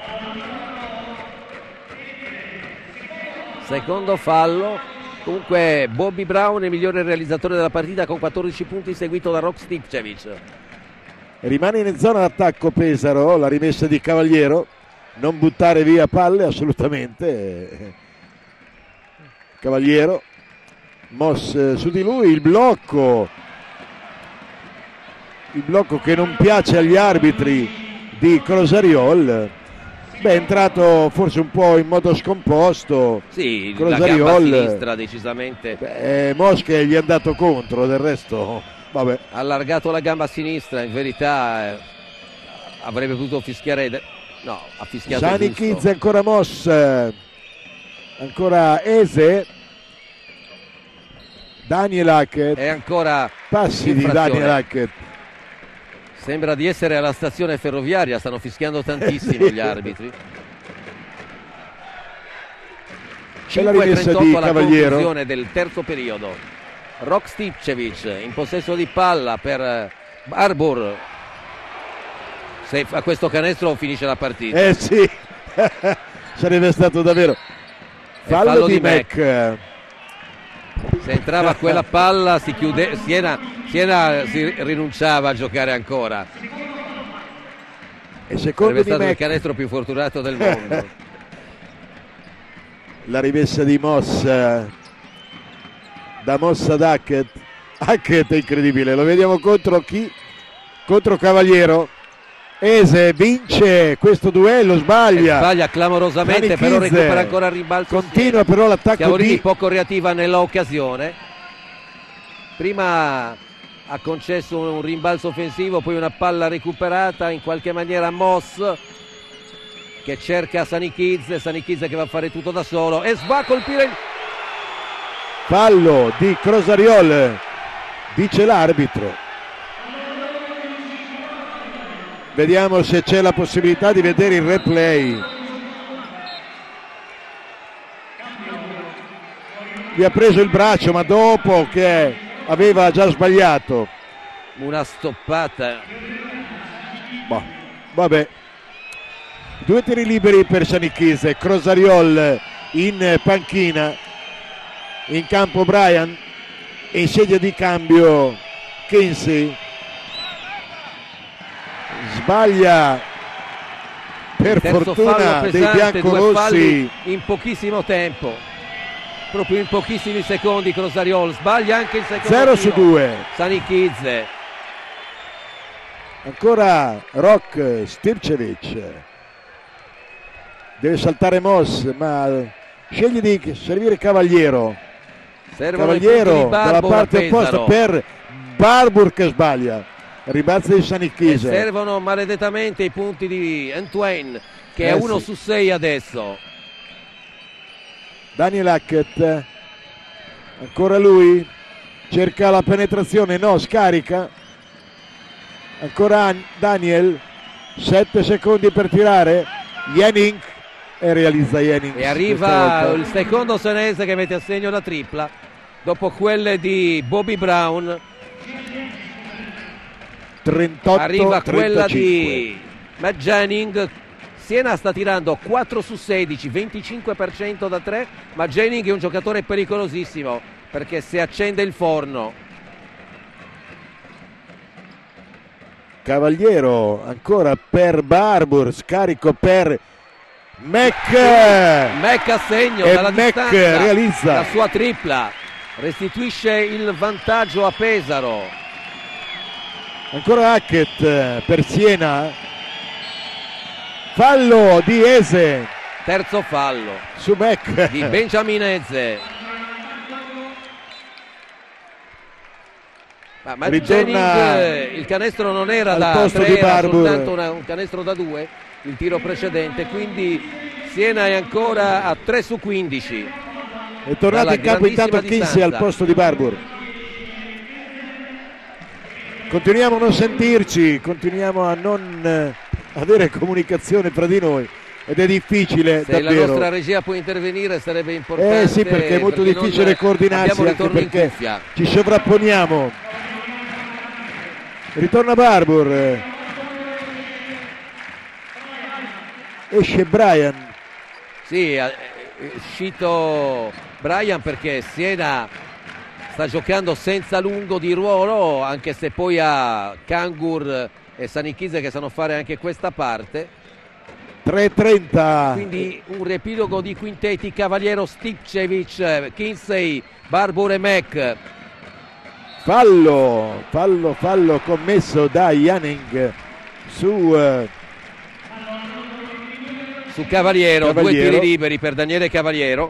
Secondo fallo. Comunque Bobby Brown è il migliore realizzatore della partita con 14 punti, seguito da Rok Stipcevic. Rimane in zona d'attacco Pesaro, la rimessa di Cavaliero, non buttare via palle assolutamente. Cavaliero, Moss su di lui, il blocco che non piace agli arbitri di Crosariol. Beh, è entrato forse un po' in modo scomposto. Sì, Crosariol, la gamba sinistra decisamente. Moss che gli è andato contro, del resto vabbè. Ha allargato la gamba sinistra, in verità avrebbe potuto fischiare. No, ha fischiato Sani giusto. Kids, ancora Moss, ancora Eze, Daniel Hackett, E ancora passi di infrazione. Daniel Hackett. Sembra di essere alla stazione ferroviaria, stanno fischiando tantissimo gli arbitri. C'è la rimessa 5:38 di alla Cavaliero. conclusione del terzo periodo. Rok Stipcevic in possesso di palla per Barbour. Se fa questo canestro finisce la partita. Sì, sarebbe stato davvero fallo di Mac. Se entrava quella palla si chiude, Siena si rinunciava a giocare ancora. E secondo Sarebbe di stato il Mac, canestro più fortunato del mondo. la rimessa di Moss, da Moss ad Hackett. Hackett è incredibile, lo vediamo contro chi? Contro Cavaliero. Eze vince questo duello, sbaglia. Sbaglia clamorosamente, Sani però Kids recupera ancora il rimbalzo. continua però l'attacco Chiavolini di poco reattiva nella occasione. Prima ha concesso un rimbalzo offensivo, poi una palla recuperata in qualche maniera Moss che cerca Sani Kids che va a fare tutto da solo e va a colpire. fallo di Crosariol, dice l'arbitro. Vediamo se c'è la possibilità di vedere il replay. Gli ha preso il braccio, ma dopo che aveva già sbagliato. Una stoppata. Boh, vabbè. 2 tiri liberi per Sanichise, Crosariol in panchina, in campo Brian e in sedia di cambio Kinsey. Sbaglia per fortuna dei pesante, biancorossi in pochissimo tempo, proprio in pochissimi secondi. Crosariol sbaglia anche il secondo 0 su 2. Sani Kids. Ancora Rok Stipcevic, deve saltare Moss ma sceglie di servire Cavaliero. Cavaliero dalla parte opposta per Barbour che sbaglia. Ribalza di Sanichise. Servono maledettamente i punti di Antoine che è 1 su 6 adesso. Daniel Hackett, ancora lui, cerca la penetrazione, no, scarica. Ancora Daniel, 7 secondi per tirare. Jenning e realizza Jenning. E arriva il secondo senese che mette a segno la tripla dopo quelle di Bobby Brown. 38, arriva 35. Quella di Matt Jennings. Siena sta tirando 4 su 16, 25% da 3, ma Jennings è un giocatore pericolosissimo perché se accende il forno. Cavaliero ancora per Barbour, scarico per Mac. Mac a segno e dalla Mac distanza, realizza la sua tripla, restituisce il vantaggio a Pesaro. Ancora Hackett per Siena, fallo di Eze, terzo fallo su Mac di Benjamin Eze. Ma Jennings, il canestro non era da 3, era soltanto un canestro da 2 il tiro precedente, quindi Siena è ancora a 3 su 15. è tornato in campo intanto Kinsey al posto di Barbour. Continuiamo a non sentirci, continuiamo a non avere comunicazione fra di noi ed è difficile se davvero. la nostra regia può intervenire sarebbe importante. Sì, perché è molto difficile coordinarsi, anche perché ci sovrapponiamo. Ritorna Barbour, esce Brian. Sì, è uscito Brian perché Siena sta giocando senza lungo di ruolo, anche se poi ha Kangur e Sanichise che sanno fare anche questa parte. 3:30. Quindi un riepilogo di quintetti: Cavaliero, Stipcevic, Kinsey, Barbour e Mack. Fallo commesso da Janning su Cavaliero. 2 tiri liberi per Daniele Cavaliero.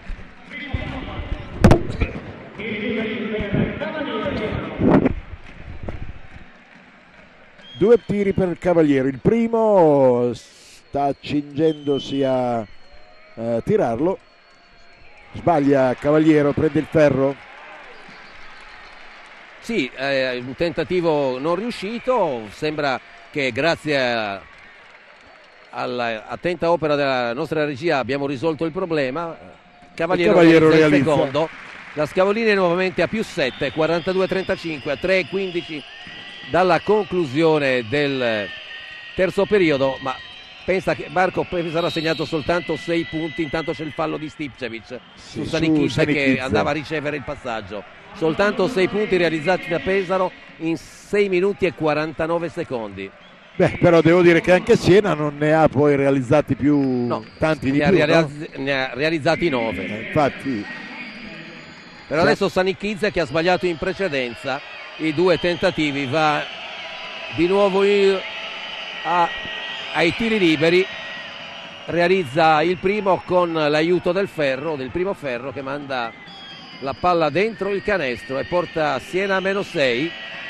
Due tiri per il Cavaliero, il primo sta accingendosi a tirarlo, sbaglia Cavaliero, prende il ferro. Sì, un tentativo non riuscito, sembra che grazie all'attenta opera della nostra regia abbiamo risolto il problema. Cavaliero realizza il secondo, la Scavolini è nuovamente a +7, 42-35, a 3:15 dalla conclusione del terzo periodo, ma pensa che Marco sarà segnato soltanto 6 punti, intanto c'è il fallo di Stipcevic su Sanichise che andava a ricevere il passaggio. Soltanto 6 punti realizzati da Pesaro in 6 minuti e 49 secondi. Beh, però devo dire che anche Siena non ne ha poi realizzati tanti di più. Ne ha realizzati 9. Infatti. Però adesso Sanichise, che ha sbagliato in precedenza i 2 tentativi, va di nuovo ai tiri liberi, realizza il primo con l'aiuto del primo ferro che manda la palla dentro il canestro e porta Siena a -6,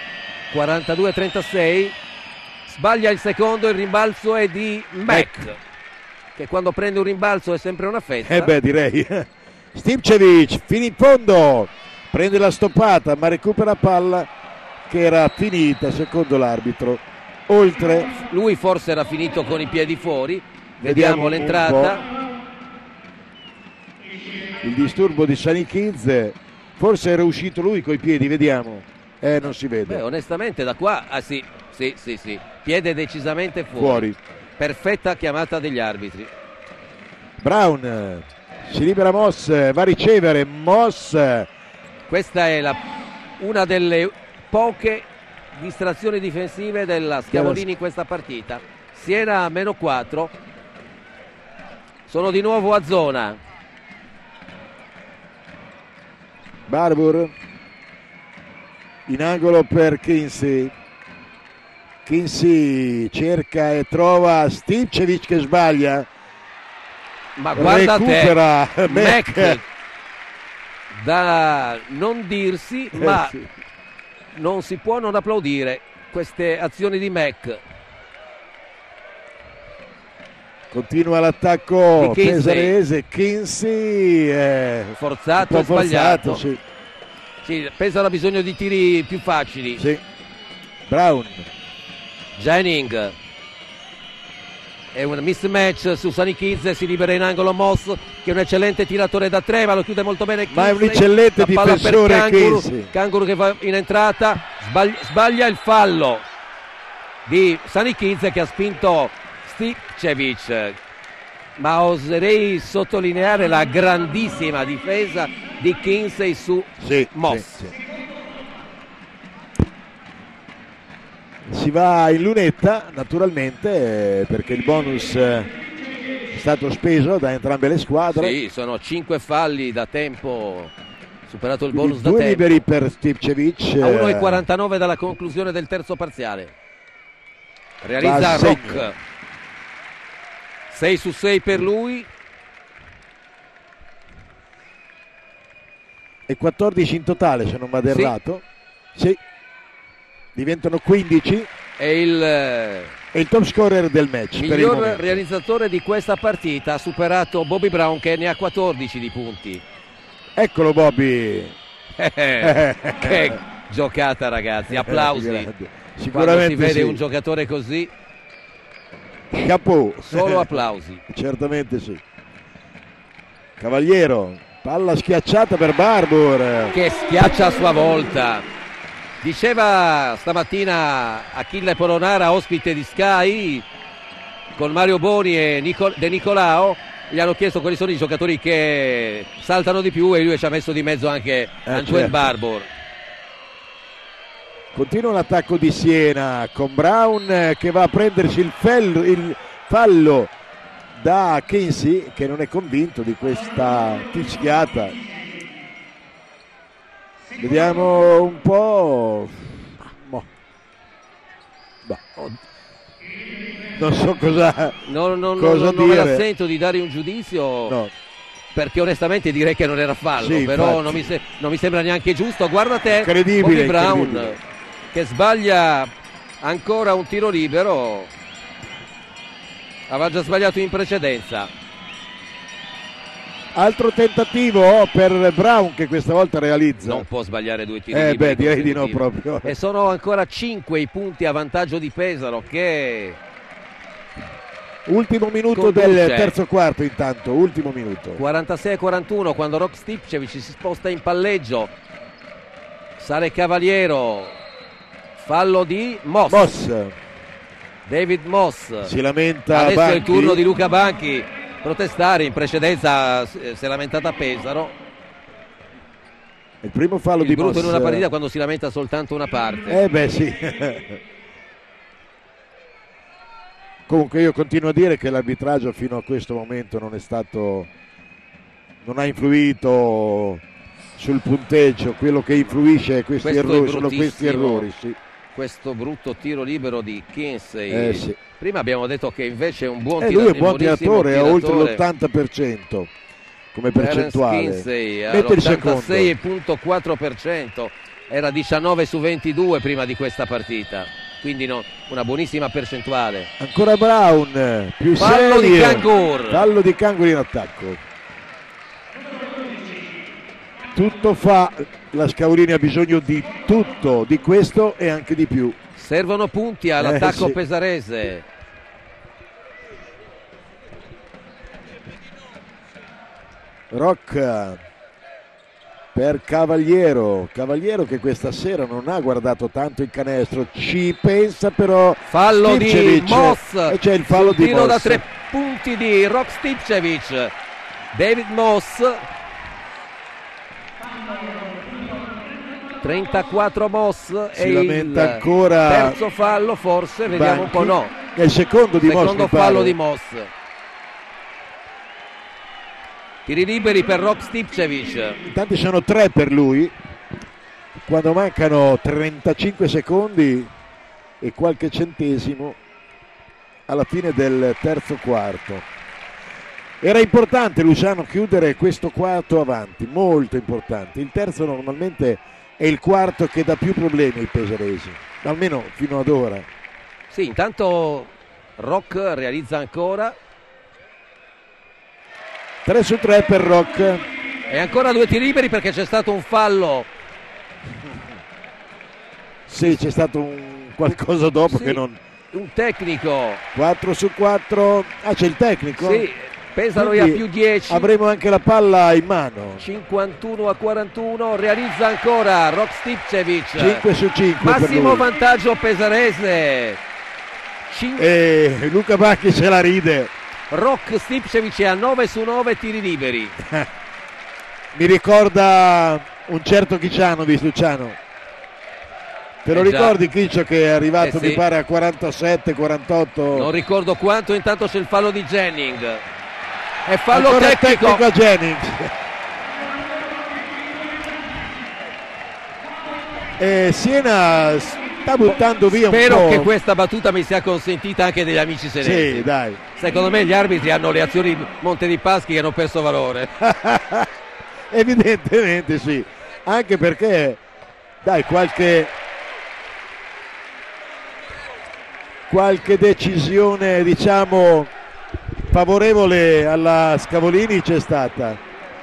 42-36. Sbaglia il secondo, il rimbalzo è di Mack, che quando prende un rimbalzo è sempre una festa. Direi. Stipcevic fino in fondo, prende la stoppata ma recupera palla che era finita secondo l'arbitro. Oltre. Lui forse era finito con i piedi fuori. Vediamo l'entrata. Il disturbo di Sanichise, forse era uscito lui coi piedi, vediamo. Non si vede. Beh, onestamente da qua, sì, piede decisamente fuori. Perfetta chiamata degli arbitri. Brown, si libera Moss, va a ricevere Moss. Questa è una delle poche distrazioni difensive della Schiavolini in questa partita. Siena a -4, sono di nuovo a zona. Barbour in angolo per Kinsey cerca e trova Stipcevic che sbaglia, ma guarda recupera Mack da non dirsi, ma non si può non applaudire queste azioni di Mack. Continua l'attacco pesarese. Kinsey forzato e sbagliato. Sì, Pesaro ha bisogno di tiri più facili. Sì. Brown, Jennings, è un mismatch su Sanichise, si libera in angolo Moss che è un eccellente tiratore da 3, ma lo chiude molto bene Kinsey. Ma è un eccellente difensore Kangur che va in entrata, sbaglia il fallo di Sanichise che ha spinto Stipcevic, ma oserei sottolineare la grandissima difesa di Kinsey su Moss. Si va in lunetta naturalmente perché il bonus è stato speso da entrambe le squadre. Sì, sono 5 falli da tempo, superato il bonus da 2 tempo. liberi per Stipcevic a 1:49 dalla conclusione del terzo parziale. Realizza Rock, 6 su 6 per lui. E 14 in totale se non vado errato. Sì. Diventano 15. È il top scorer del match. Miglior realizzatore di questa partita, ha superato Bobby Brown che ne ha 14 di punti. Eccolo Bobby. Che giocata ragazzi, applausi. Sicuramente quando si vede un giocatore così. Chapeau. Solo applausi. Certamente sì. Cavaliero, palla schiacciata per Barbour. Che schiaccia a sua volta. Diceva stamattina Achille Polonara, ospite di Sky, con Mario Boni e De Nicolao, gli hanno chiesto quali sono i giocatori che saltano di più e lui ci ha messo di mezzo anche Antoine certo. Barbour. Continua l'attacco di Siena con Brown che va a prendersi il fallo da Kinsey, che non è convinto di questa fischiata. Vediamo un po'. Non so cosa non dire. me la sento di dare un giudizio, no, perché onestamente direi che non era fallo, sì, però non mi sembra neanche giusto. Guarda te, incredibile, Brown che sbaglia ancora un tiro libero, aveva già sbagliato in precedenza. Altro tentativo per Brown che questa volta realizza. Non può sbagliare 2 tiri liberi. Direi di no proprio. E sono ancora 5 i punti a vantaggio di Pesaro, che ultimo minuto conduce. Del terzo quarto, intanto ultimo minuto 46-41 quando Rok Stipčević si sposta in palleggio, sale Cavaliero, fallo di Moss. David Moss si lamenta. Adesso Banchi. è il turno di Luca Banchi protestare. In precedenza si è lamentata Pesaro. Il primo fallo il di brutto Moss in una partita quando si lamenta soltanto una parte. Sì. Comunque io continuo a dire che l'arbitraggio fino a questo momento non ha influito sul punteggio. Quello che influisce è sono questi errori, sì. Questo brutto tiro libero di Kinsey. Sì. Prima abbiamo detto che invece è un buon tiratore. Lui è un buon tiratore, ha oltre l'80% come percentuale. Kinsey ha l'86,4%, era 19 su 22 prima di questa partita, quindi una buonissima percentuale. Ancora Brown, più fallo serie. Di Kangur. Fallo di Kangur in attacco. Tutto fa, la Scavolini ha bisogno di tutto, di questo e anche di più. Servono punti all'attacco sì. pesarese. Rock per Cavaliero che questa sera non ha guardato tanto il canestro, ci pensa però. Fallo Stipčević. Di Moss E c'è il fallo di tiro Moss. da 3 punti di Rok Stipčević. David Moss, 34 Moss, si e lamenta il ancora. Terzo fallo forse, vediamo un po'. No, è il secondo di Moss. Secondo fallo di Moss. Tiri liberi per Rok Stipčević. Intanto sono 3 per lui quando mancano 35 secondi e qualche centesimo alla fine del terzo quarto. Era importante, Luciano, chiudere questo quarto avanti, molto importante. Il terzo normalmente è il quarto che dà più problemi ai pesaresi, almeno fino ad ora. Sì, intanto Rok realizza ancora. 3 su 3 per Rok. E ancora 2 tiri liberi perché c'è stato un fallo. Sì, c'è stato un qualcosa dopo, sì, che non. Un tecnico. 4 su 4. Ah, c'è il tecnico? Sì, Pesaro è a più 10. Avremo anche la palla in mano. 51-41, realizza ancora Rok Stipčević. 5 su 5. Massimo vantaggio pesarese. E Luca Bacchi se la ride. Rok Stipčević è a 9 su 9 tiri liberi. Mi ricorda un certo Kicanovic, Luciano. Te lo ricordi, Chiccio, che è arrivato mi pare a 47, 48? Non ricordo quanto. Intanto c'è il fallo di Jennings. È fallo ancora tecnico a Jennings. E Siena sta buttando via un po'. Spero che questa battuta mi sia consentita anche degli amici senesi. Sì, dai. Secondo me gli arbitri hanno le azioni Monte dei Paschi che hanno perso valore. Evidentemente sì. Anche perché, dai, qualche decisione, diciamo, favorevole alla Scavolini c'è stata.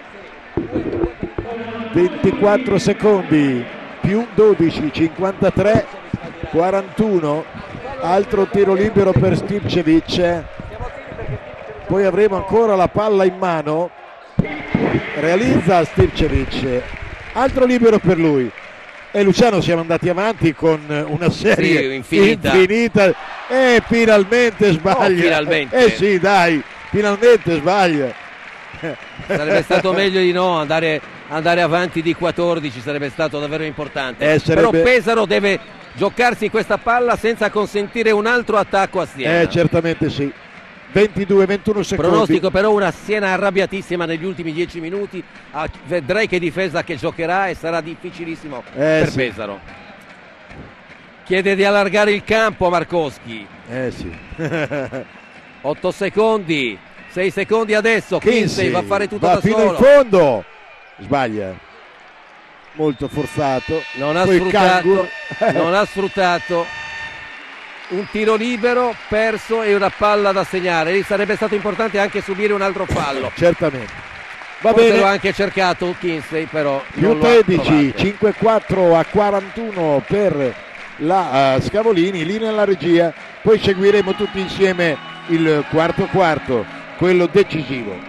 24 secondi più 12, 53, 41. altro tiro libero per Stipčević, poi avremo ancora la palla in mano, realizza Stipčević, altro libero per lui. E Luciano, siamo andati avanti con una serie infinita e finalmente sbaglia. Finalmente. Sì, dai, finalmente sbaglia. Sarebbe stato meglio di no, andare avanti di 14 sarebbe stato davvero importante. Però Pesaro deve giocarsi questa palla senza consentire un altro attacco a Siena. Certamente sì. 22-21 secondi. Pronostico però una Siena arrabbiatissima negli ultimi 10 minuti. Vedrei che difesa che giocherà e sarà difficilissimo per Pesaro. Chiede di allargare il campo Markowski. Sì. 8 secondi, 6 secondi adesso. Kinsey va a fare tutto da fino solo. in fondo. Sbaglia. Molto forzato. Non ha sfruttato. Un tiro libero perso e una palla da segnare. Lì sarebbe stato importante anche subire un altro fallo. Certamente. Va Forse bene. l'ho anche cercato Kinsey, però più 13, 5-4-41 per la Scavolini, lì nella regia. Poi seguiremo tutti insieme il quarto, quello decisivo.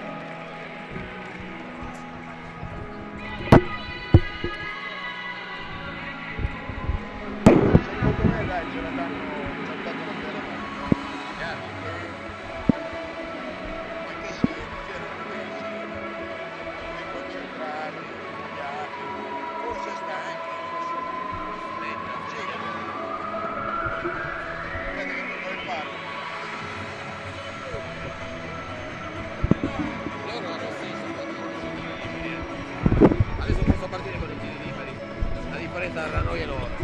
Tra noi e loro.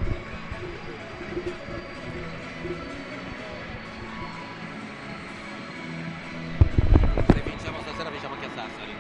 Se vinciamo stasera vinciamo anche a Sassari.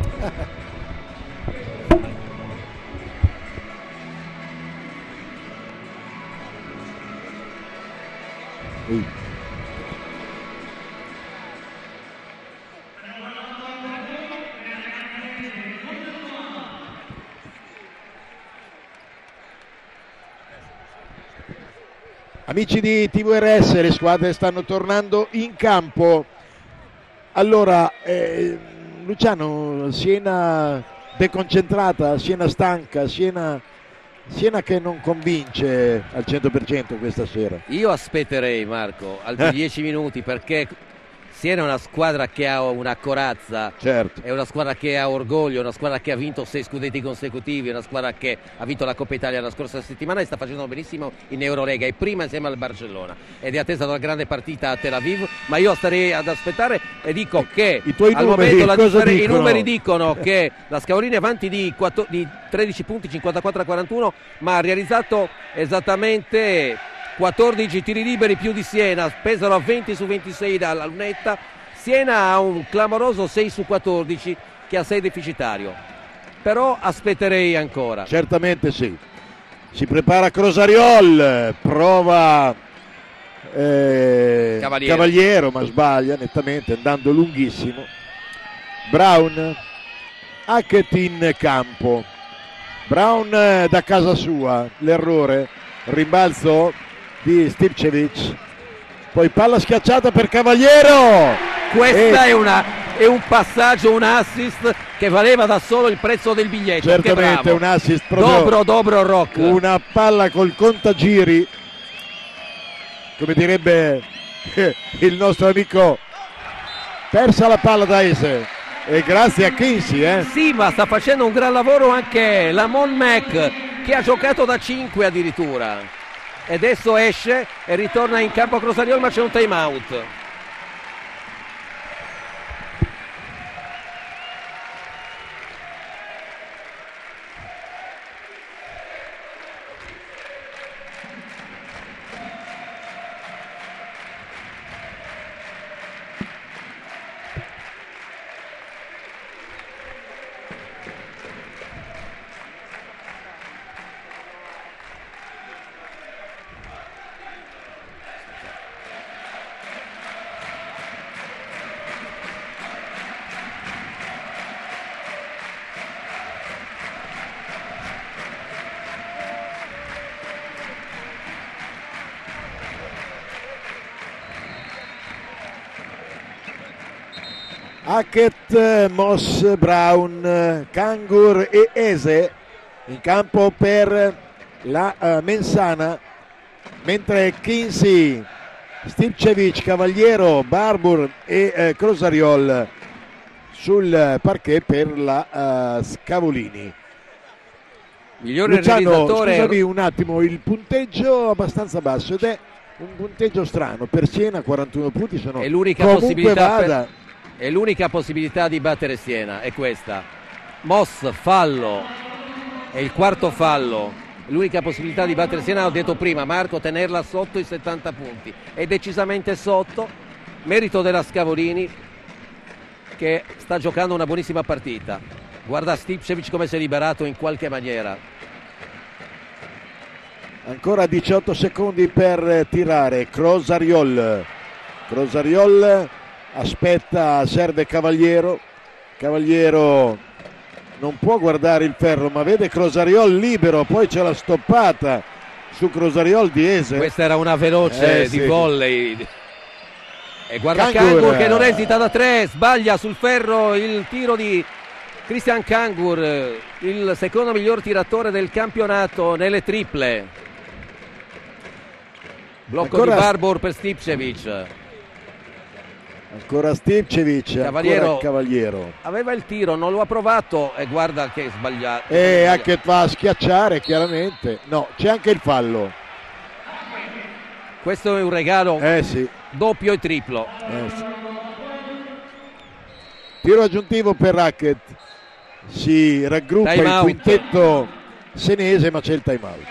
Amici di TVRS, le squadre stanno tornando in campo. Allora, Luciano, Siena deconcentrata, Siena stanca, Siena che non convince al 100% questa sera. Io aspetterei, Marco, altri 10 minuti, perché Siena è una squadra che ha una corazza, certo. È una squadra che ha orgoglio, è una squadra che ha vinto 6 scudetti consecutivi, è una squadra che ha vinto la Coppa Italia la scorsa settimana e sta facendo benissimo in Eurolega e prima insieme al Barcellona ed è attesa una grande partita a Tel Aviv, ma io starei ad aspettare e dico che i tuoi al numeri, momento i numeri dicono che la Scavolini è avanti di 13 punti, 54 a 41, ma ha realizzato esattamente 14 tiri liberi più di Siena, pesano a 20 su 26 dalla lunetta. Siena ha un clamoroso 6 su 14 che ha 6 deficitario, però aspetterei ancora. Certamente sì. Si prepara Crosariol, prova Cavaliero, ma sbaglia nettamente andando lunghissimo. Brown, Hackett in campo, Brown da casa sua, l'errore, rimbalzo di Stipčević, poi palla schiacciata per Cavaliero. Questa è un passaggio, un assist che valeva da solo il prezzo del biglietto. Certamente un assist proprio, Dobro Rock. Una palla col contagiri, come direbbe il nostro amico. Persa la palla da Ese e grazie a Kinsey. Sì, ma sta facendo un gran lavoro anche Lamont Mack, che ha giocato da 5 addirittura. E adesso esce e ritorna in campo a Crosariol, ma c'è un time out. Hackett, Moss, Brown, Kangur e Ese in campo per la Mensana, mentre Kinsey, Stipcevic, Cavaliero, Barbour e Crosariol sul parquet per la Scavolini. Migliore Luciano, realizzatore. scusami un attimo, il punteggio abbastanza basso ed è un punteggio strano per Siena. 41 punti sono È l'unica comunque possibilità vada. È l'unica possibilità di battere Siena, è questa. Moss, fallo, è il quarto fallo. L'unica possibilità di battere Siena, ho detto prima, Marco, tenerla sotto i 70 punti. È decisamente sotto, merito della Scavolini che sta giocando una buonissima partita. Guarda Stipcevic come si è liberato in qualche maniera. Ancora 18 secondi per tirare. Crosariol aspetta, serve Cavaliero. Cavaliero non può guardare il ferro, ma vede Crosariol libero, poi c'è la stoppata su Crosariol di Ese. Questa era una veloce di sì. volley. E guarda Kangur. Kangur che non esita da tre, sbaglia sul ferro il tiro di Christian Kangur, il secondo miglior tiratore del campionato nelle triple. Blocco Ancora di Barbour per Stipcevic. Ancora Stipcevic, Cavaliero. ancora Cavaliero. Aveva il tiro, non lo ha provato e guarda che è sbagliato. E anche va a schiacciare chiaramente. No, c'è anche il fallo. Questo è un regalo Sì. doppio e triplo. Sì. Tiro aggiuntivo per Hackett. Si raggruppa Time il out. quintetto senese, ma c'è il time out.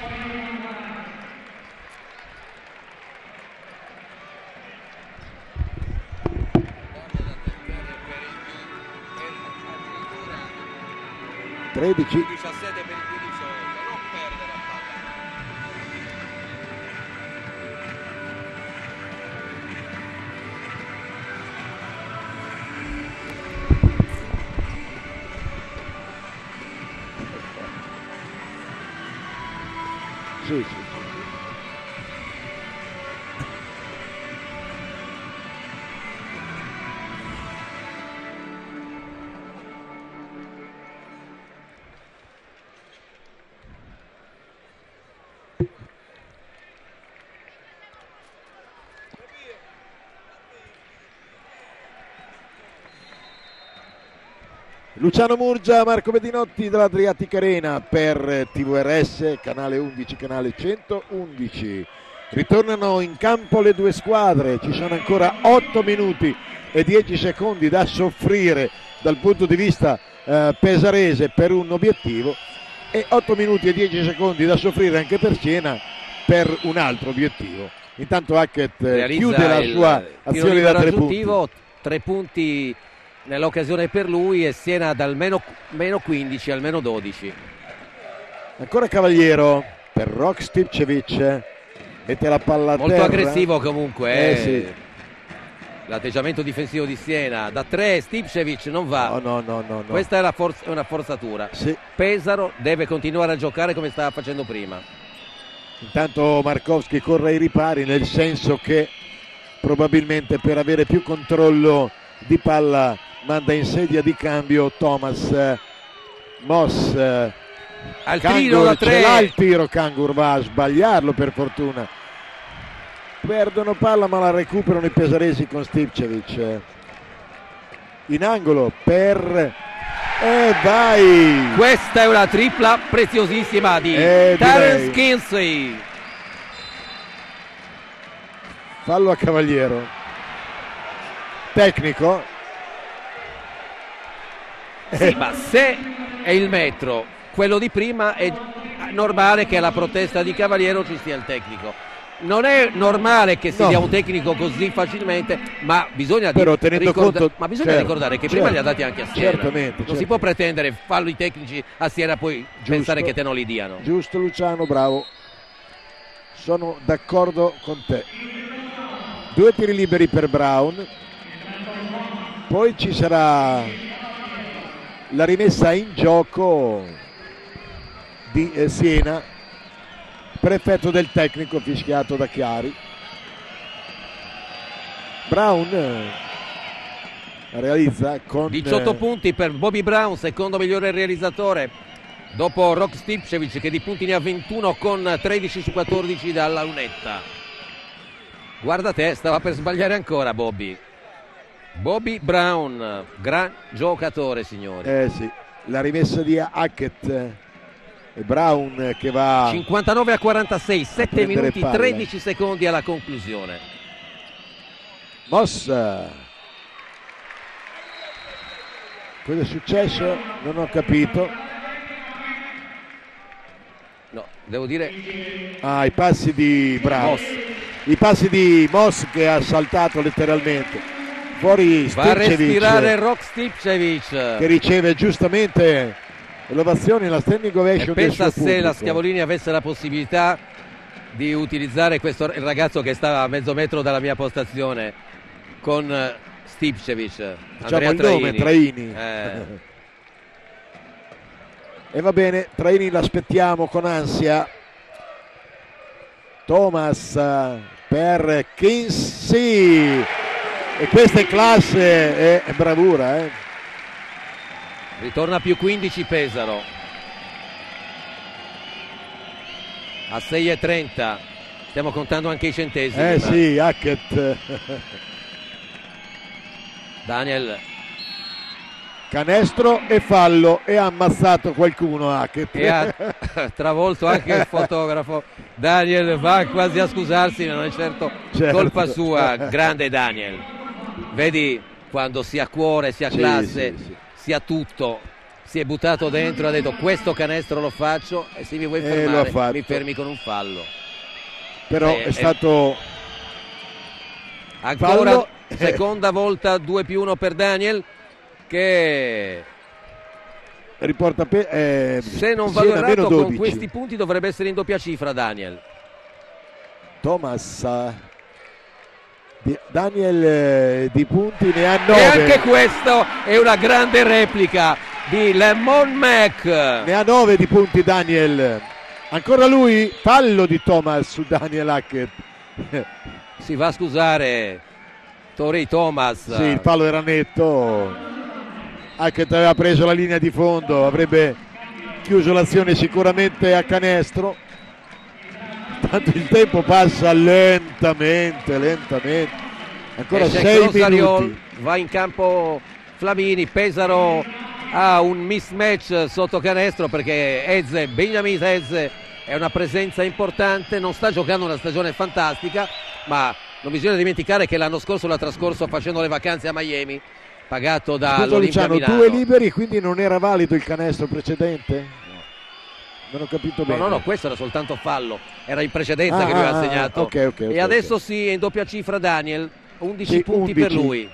(13) 17 per il più 18, non perdere la palla. Sì. Luciano Murgia, Marco Bedinotti dell'Adriatic Arena per TVRS, canale 11, canale 111. Ritornano in campo le due squadre, ci sono ancora 8 minuti e 10 secondi da soffrire dal punto di vista pesarese per un obiettivo e 8 minuti e 10 secondi da soffrire anche per Siena per un altro obiettivo. Intanto Hackett chiude la sua azione da 3 punti. 3 punti nell'occasione per lui e Siena dal meno 15 al meno 12. Ancora Cavaliero per Rok Stipcevic, mette la palla a molto terra. aggressivo comunque Sì. l'atteggiamento difensivo di Siena. Da 3 Stipcevic non va. No. Questa è una forzatura. Sì. Pesaro deve continuare a giocare come stava facendo prima. Intanto Markowski corre ai ripari, nel senso che probabilmente per avere più controllo di palla manda in sedia di cambio Thomas. Moss Al Kangur, tiro da 3. ce l'ha il tiro, Kangur va a sbagliarlo per fortuna. Perdono palla ma la recuperano i pesaresi con Stipcevic. In angolo per vai! Questa è una tripla preziosissima di direi. Terence Kinsey. Fallo a Cavaliero. Tecnico. Sì, ma se è il metro quello di prima è normale che alla protesta di Cavaliero ci sia il tecnico. Non è normale che si dia un tecnico così facilmente, ma bisogna, ricordare che prima li ha dati anche a Siena. Non si può pretendere falli tecnici a Siena e poi pensare che te non li diano. Giusto Luciano, bravo. Sono d'accordo con te. 2 tiri liberi per Brown. Poi ci sarà la rimessa in gioco di Siena per effetto del tecnico fischiato da Chiari. Brown realizza con 18 punti per Bobby Brown, secondo migliore realizzatore, dopo Rok Stipčević che di punti ne ha 21 con 13 su 14 dalla lunetta. Guarda te, stava per sbagliare ancora Bobby Brown, gran giocatore, signori. Sì, la rimessa di Hackett e Brown che va 59-46, 7 minuti palle. 13 secondi alla conclusione. Moss, cosa è successo? Non ho capito. No, devo dire I passi di Brown, Moss. I passi di Moss che ha saltato letteralmente fuori. Va a respirare Stipčević Rok Stipčević, che riceve giustamente l'ovazione, la standing ovation e del pensa suo se la pubblico. Schiavolini avesse la possibilità di utilizzare il ragazzo che stava a mezzo metro dalla mia postazione con Stipčević, Diciamo Andrea il nome, Traini. E va bene, Traini l'aspettiamo con ansia. Thomas per Kinsey, e questa è classe e bravura, Ritorna più 15 Pesaro a 6,30, stiamo contando anche i centesimi. Sì, Hackett. Daniel, Canestro e fallo, e ha ammazzato qualcuno Hackett. e ha travolto anche il fotografo. Daniel va quasi a scusarsi, ma non è certo colpa sua. Grande Daniel, vedi quando si ha cuore, si ha classe, sì. si ha tutto. Si è buttato dentro, ha detto questo canestro lo faccio, e se mi vuoi fermare mi fermi con un fallo. Però è stato ancora fallo. Seconda volta 2+1 per Daniel, che riporta se non vado errato con questi punti dovrebbe essere in doppia cifra Daniel. Thomas, Daniel di punti ne ha 9, e anche questo è una grande replica di Lemon Mac. Ne ha 9 di punti Daniel. Ancora lui, fallo di Thomas su Daniel Hackett. Si va a scusare Torrey Thomas. Sì, il fallo era netto. Hackett aveva preso la linea di fondo, avrebbe chiuso l'azione sicuramente a canestro. Tanto il tempo passa lentamente. Ancora 6 minuti. Va in campo Flamini. Pesaro ha un mismatch sotto canestro perché Benjamin Eze è una presenza importante, non sta giocando una stagione fantastica, ma non bisogna dimenticare che l'anno scorso l'ha trascorso facendo le vacanze a Miami, pagato dall'Olimpia Milano. 2 liberi, quindi non era valido il canestro precedente? Non ho capito bene. No, questo era soltanto fallo, era in precedenza che lui ha segnato. Okay, adesso sì, è in doppia cifra Daniel, 11 punti 11 per lui.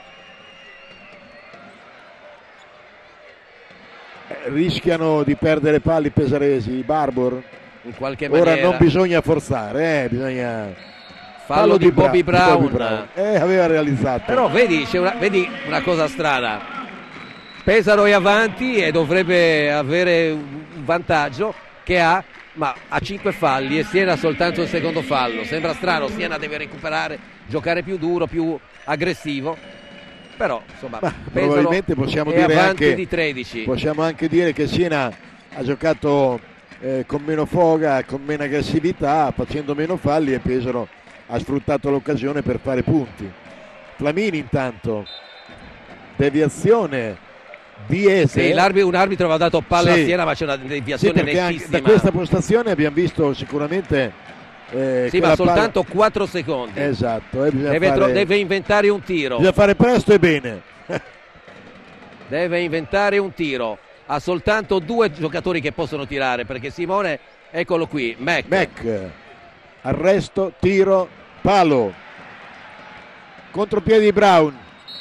Rischiano di perdere palli i pesaresi, i Barbour. In qualche maniera. Ora non bisogna forzare, bisogna... Fallo di Bobby Brown. Aveva realizzato. Però vedi una cosa strana. Pesaro è avanti e dovrebbe avere un vantaggio che ha, ma ha 5 falli e Siena soltanto il secondo fallo. Sembra strano, Siena deve recuperare, giocare più duro, più aggressivo. Però insomma probabilmente possiamo è dire avanti anche di 13. Possiamo anche dire che Siena ha giocato con meno foga, con meno aggressività, facendo meno falli, e Pesaro ha sfruttato l'occasione per fare punti. Flamini intanto, deviazione di Eze. Sì, un arbitro aveva dato palla a Siena, ma c'è una deviazione nettissima. Anche da questa postazione abbiamo visto sicuramente ma soltanto 4 secondi. Esatto, deve inventare un tiro. Bisogna fare presto e bene. Deve inventare un tiro. Ha soltanto 2 giocatori che possono tirare, perché Simone, eccolo qui, Mac. Arresto, tiro, palo. Contropiedi Brown.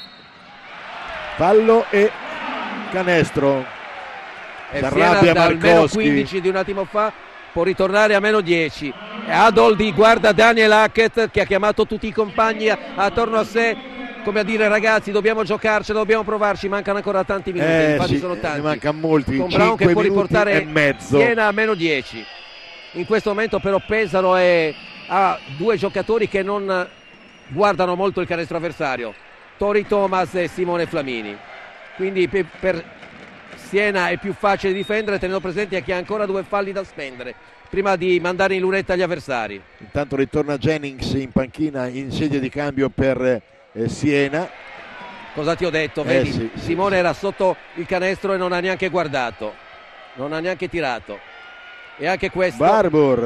Fallo e canestro. E Siena dal meno 15 di un attimo fa può ritornare a meno 10. Adoldi guarda Daniel Hackett che ha chiamato tutti i compagni attorno a sé, come a dire: ragazzi, dobbiamo giocarcela, dobbiamo provarci, mancano ancora tanti minuti. Infatti sono tanti, ne mancano molti, con Brown che può riportare mezzo. Siena a meno 10. In questo momento però Pesaro ha 2 giocatori che non guardano molto il canestro avversario. Tori Thomas e Simone Flamini. Quindi per Siena è più facile difendere, tenendo presente che ha ancora 2 falli da spendere prima di mandare in lunetta gli avversari. Intanto ritorna Jennings in panchina in sedia di cambio per Siena. Cosa ti ho detto? Vedi, Sì, Simone era sotto il canestro e non ha neanche guardato, non ha neanche tirato. E anche questo Barbour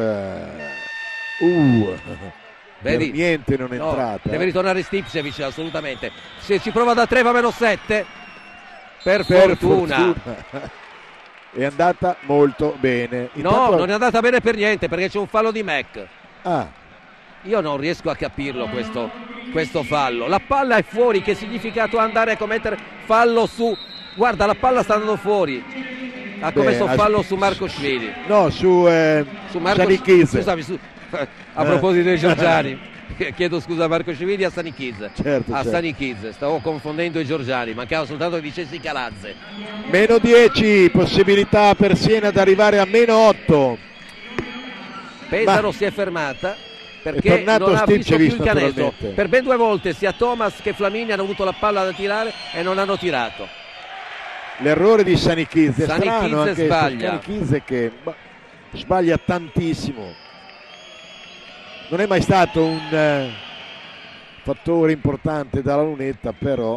vedi? Per niente non è No, entrata. deve ritornare Stipčević, assolutamente. Se ci prova da 3 va -7. Per fortuna. È andata molto bene. Intanto... No, non è andata bene per niente, perché c'è un fallo di Mac. Ah. Io non riesco a capirlo questo fallo. La palla è fuori, che significato ha andare a commettere fallo su... Guarda, la palla sta andando fuori. Ha commesso fallo su Marcošvili. No, su Sanikiz. Scusami, a proposito dei georgiani. Chiedo scusa a Marcošvili e a Sanikiz. Certo. Sanikiz, stavo confondendo i georgiani, mancava soltanto che dicessi Calazze. -10, possibilità per Siena ad arrivare a -8. Pesaro si è fermata perché non ha visto più il canestro. Per ben 2 volte sia Thomas che Flamini hanno avuto la palla da tirare e non hanno tirato. L'errore di Sanikiz è strano, anche sbaglia. Sanikiz che sbaglia tantissimo. Non è mai stato un fattore importante dalla lunetta, però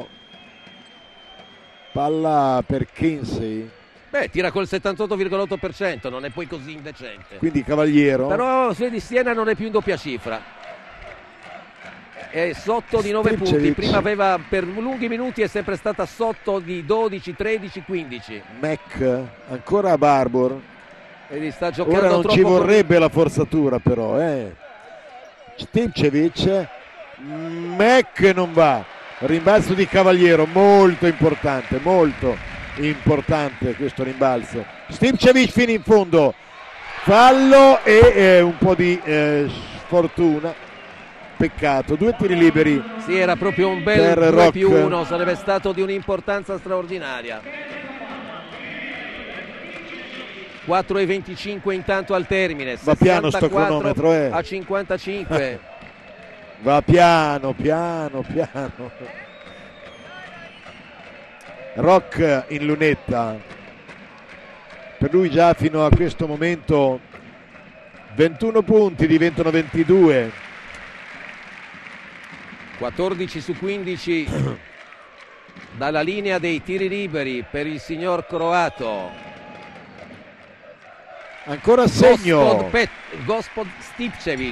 palla per Kinsey. Beh, tira col 78,8%, non è poi così indecente. Quindi Cavaliero. Però vedi, Siena non è più in doppia cifra. È sotto di 9 punti. Prima aveva per lunghi minuti, è sempre stata sotto di 12, 13, 15. Mac ancora a Barbour. Vedi, sta giocando ora non troppo ci vorrebbe la forzatura, però Stipčević, Mac non va, rimbalzo di Cavaliero, molto importante questo rimbalzo. Stipčević fino in fondo, fallo e un po' di sfortuna, peccato. 2 tiri liberi. Sì, era proprio un bel 2+1, sarebbe stato di un'importanza straordinaria. 4,25 intanto al termine. Va piano sto cronometro, a 55. Va piano. Rock in lunetta. Per lui già fino a questo momento 21 punti, diventano 22. 14 su 15 dalla linea dei tiri liberi per il signor croato. Ancora a segno Gospod Stipčević.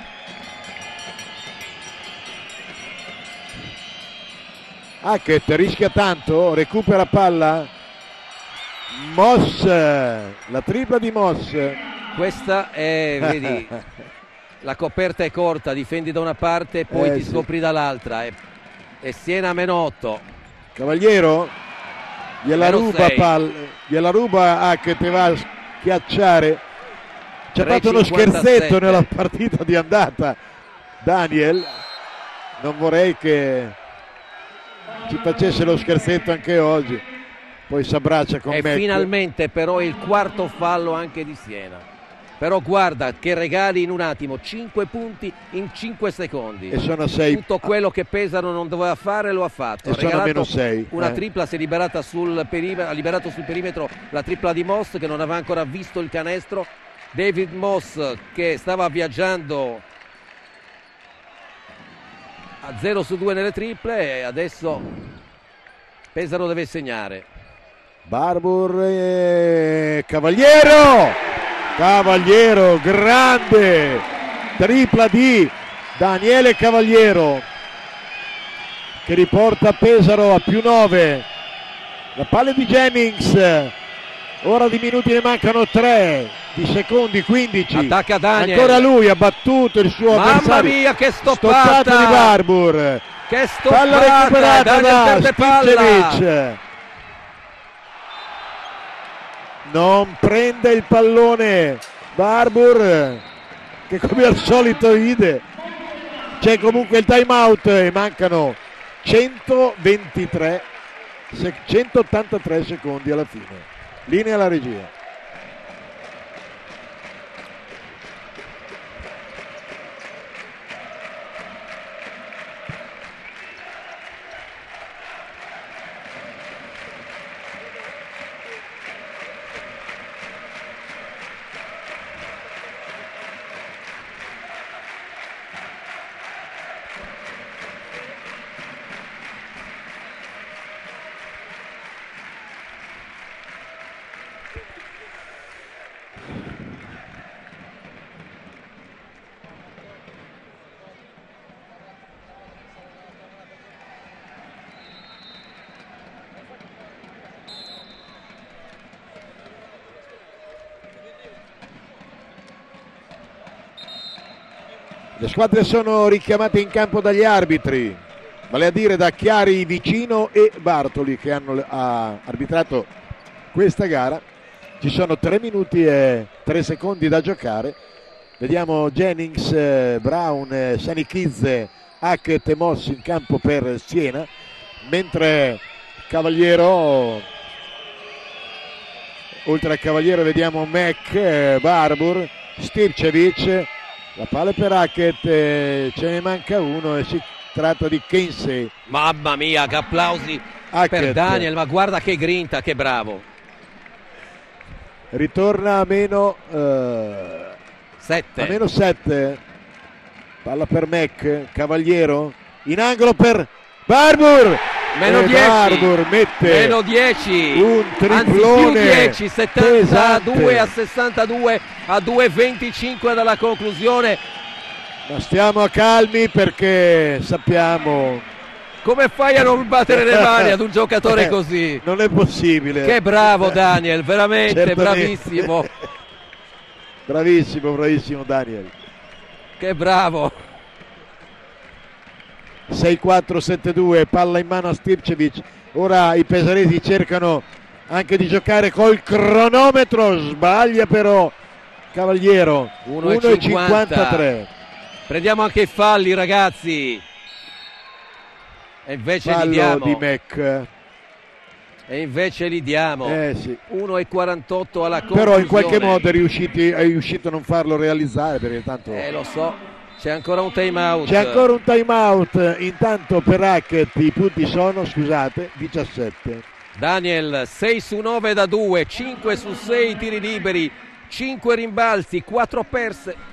Hackett rischia tanto, recupera palla. Moss, la tripla di Moss. Questa è, vedi, la coperta è corta, difendi da una parte e poi ti scopri dall'altra. E Siena -8. Cavaliero gliela ruba Hackett e va a schiacciare. Ci ha fatto uno scherzetto nella partita di andata Daniel. Non vorrei che ci facesse lo scherzetto anche oggi, poi si abbraccia con me. E finalmente però il 4º fallo anche di Siena. Però guarda che regali in un attimo, 5 punti in 5 secondi. E sono 6. Tutto quello che Pesaro non doveva fare lo ha fatto. E sono -6. Una tripla, si è liberata ha liberato sul perimetro la tripla di Moss, che non aveva ancora visto il canestro. David Moss, che stava viaggiando a 0 su 2 nelle triple, e adesso Pesaro deve segnare. Barbour e Cavaliero, grande tripla di Daniele Cavaliero, che riporta Pesaro a +9. La palla di Jennings, ora di minuti ne mancano 3 di secondi, 15. Attacca Daniel. Ancora lui ha battuto il suo avversario. Mamma mia, che stoppata di Barbour. Che stoppata, palla recuperata da Stipčević. Non prende il pallone Barbour, che come al solito ride. C'è comunque il time out e mancano 183 secondi alla fine. Linea alla regia. Le squadre sono richiamate in campo dagli arbitri, vale a dire da Chiari Vicino e Bartoli, che hanno arbitrato questa gara. Ci sono 3 minuti e 3 secondi da giocare. Vediamo Jennings, Brown, Sanikidze, Hackett e Moss in campo per Siena, mentre Cavaliero, oltre al Cavaliero vediamo Mac, Barbour, Stipcevic. La palla per Hackett, ce ne manca uno e si tratta di Kinsey. Mamma mia, che applausi Hackett per Daniel, ma guarda che grinta, che bravo. Ritorna a meno 7. A meno 7. Palla per Mac, Cavaliero in angolo per Barbour. Meno 10. Barbour mette meno 10. un triplone. Anzi più 10, 72 pesante. a 62 a 2:25 dalla conclusione. Ma stiamo calmi perché sappiamo. Come fai a non battere le mani ad un giocatore così? Non è possibile. Che bravo Daniel, veramente Certamente. bravissimo. Bravissimo Daniel. Che bravo. 6-4-7-2, palla in mano a Stipcevic. Ora i pesaresi cercano anche di giocare col cronometro, sbaglia però Cavaliero. 1,53. Prendiamo anche i falli, ragazzi. E invece Fallo li diamo. di Mac. E invece li diamo. Sì. 1,48 alla conclusione. Però in qualche modo è riuscito a non farlo realizzare, perché tanto lo so, c'è ancora un time out. c'è ancora un time out. Intanto per Hackett i punti sono, scusate, 17. Daniel 6 su 9 da 2, 5 su 6 tiri liberi, 5 rimbalzi, 4 perse.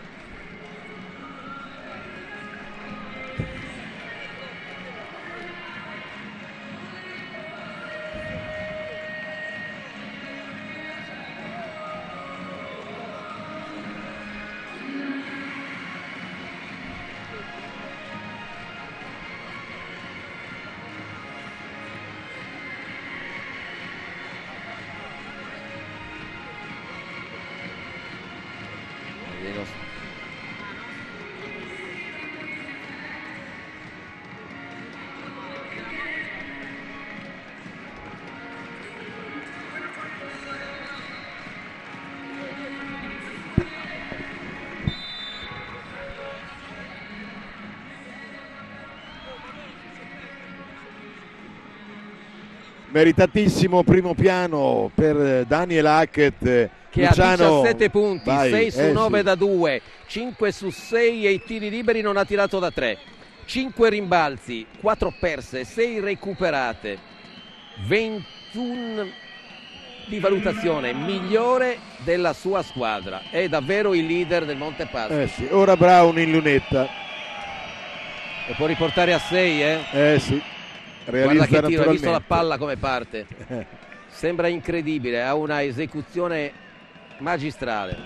Meritatissimo primo piano per Daniel Hackett, che Luciano, ha 17 punti, vai, 6 su 9 sì. da 2, 5 su 6 e i tiri liberi non ha tirato da 3, 5 rimbalzi, 4 perse, 6 recuperate, 21 di valutazione, migliore della sua squadra, è davvero il leader del Montepaschi. Sì. Ora Brown in lunetta. Lo può riportare a 6, sì. Guarda che tiro, hai visto la naturalmente. palla come parte? Sembra incredibile, ha una esecuzione magistrale.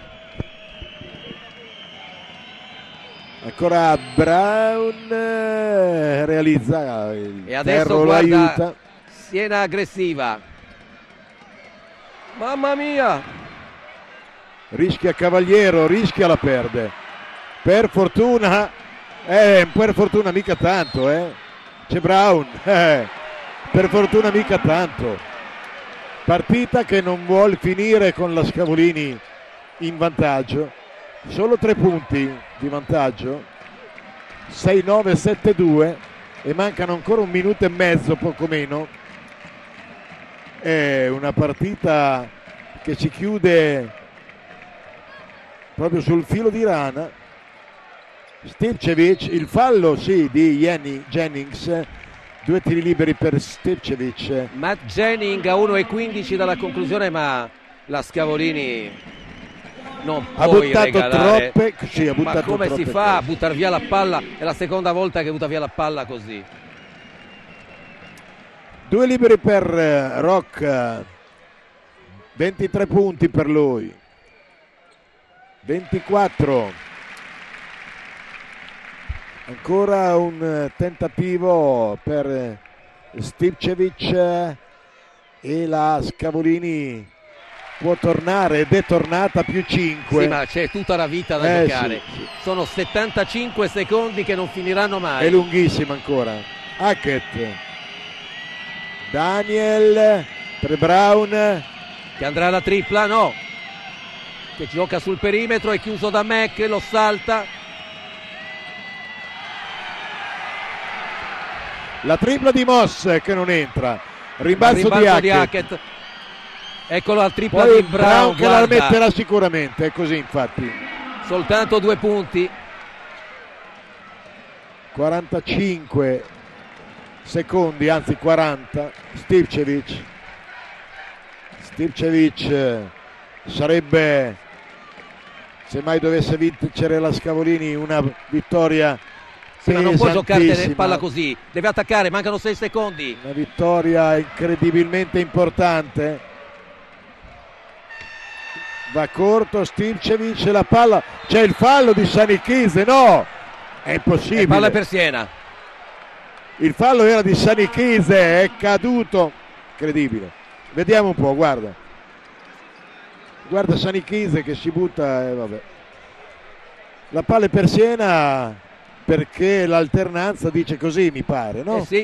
Ancora Brown realizza il E adesso ferro, guarda l'aiuta. Siena aggressiva. Mamma mia! Rischia Cavaliero, la perde. Per fortuna mica tanto, C'è Brown, per fortuna mica tanto. Partita che non vuol finire con la Scavolini in vantaggio. Solo 3 punti di vantaggio. 6-9, 7-2 e mancano ancora 1 minuto e mezzo, poco meno. È una partita che si chiude proprio sul filo di rana. Stipcevic, il fallo di Jennings, 2 tiri liberi per Stipcevic. Matt Jennings a 1,15 dalla conclusione, ma la Scavolini non Ha puoi buttato regalare. troppe, ha buttato ma come si troppe fa a cose. buttare via la palla? È la seconda volta che butta via la palla così. 2 liberi per Rock, 23 punti per lui, 24. Ancora un tentativo per Stipcevic e la Scavolini può tornare ed è tornata più 5. Sì, ma c'è tutta la vita da giocare. Sì, sì. Sono 75 secondi che non finiranno mai. È lunghissima ancora. Hackett, Daniel per Brown, che andrà alla tripla, no, che gioca sul perimetro, è chiuso da Mac, lo salta. la tripla di Moss che non entra, rimbalzo di Hackett. Eccolo al tripla Poi di Brown che la metterà sicuramente, è così infatti. Soltanto 2 punti. 45 secondi, anzi 40. Stipcevic sarebbe, se mai dovesse vincere la Scavolini, una vittoria ma non può giocare palla così, deve attaccare, mancano 6 secondi. Una vittoria incredibilmente importante. Va corto Stipcevic, la palla, c'è il fallo di Sanichise, no, è impossibile. Palla per Siena. Il fallo era di Sanichise, è caduto, incredibile. Vediamo un po', guarda Sanichise che si butta, vabbè. La palla è per Siena perché l'alternanza dice così, mi pare, no? Sì.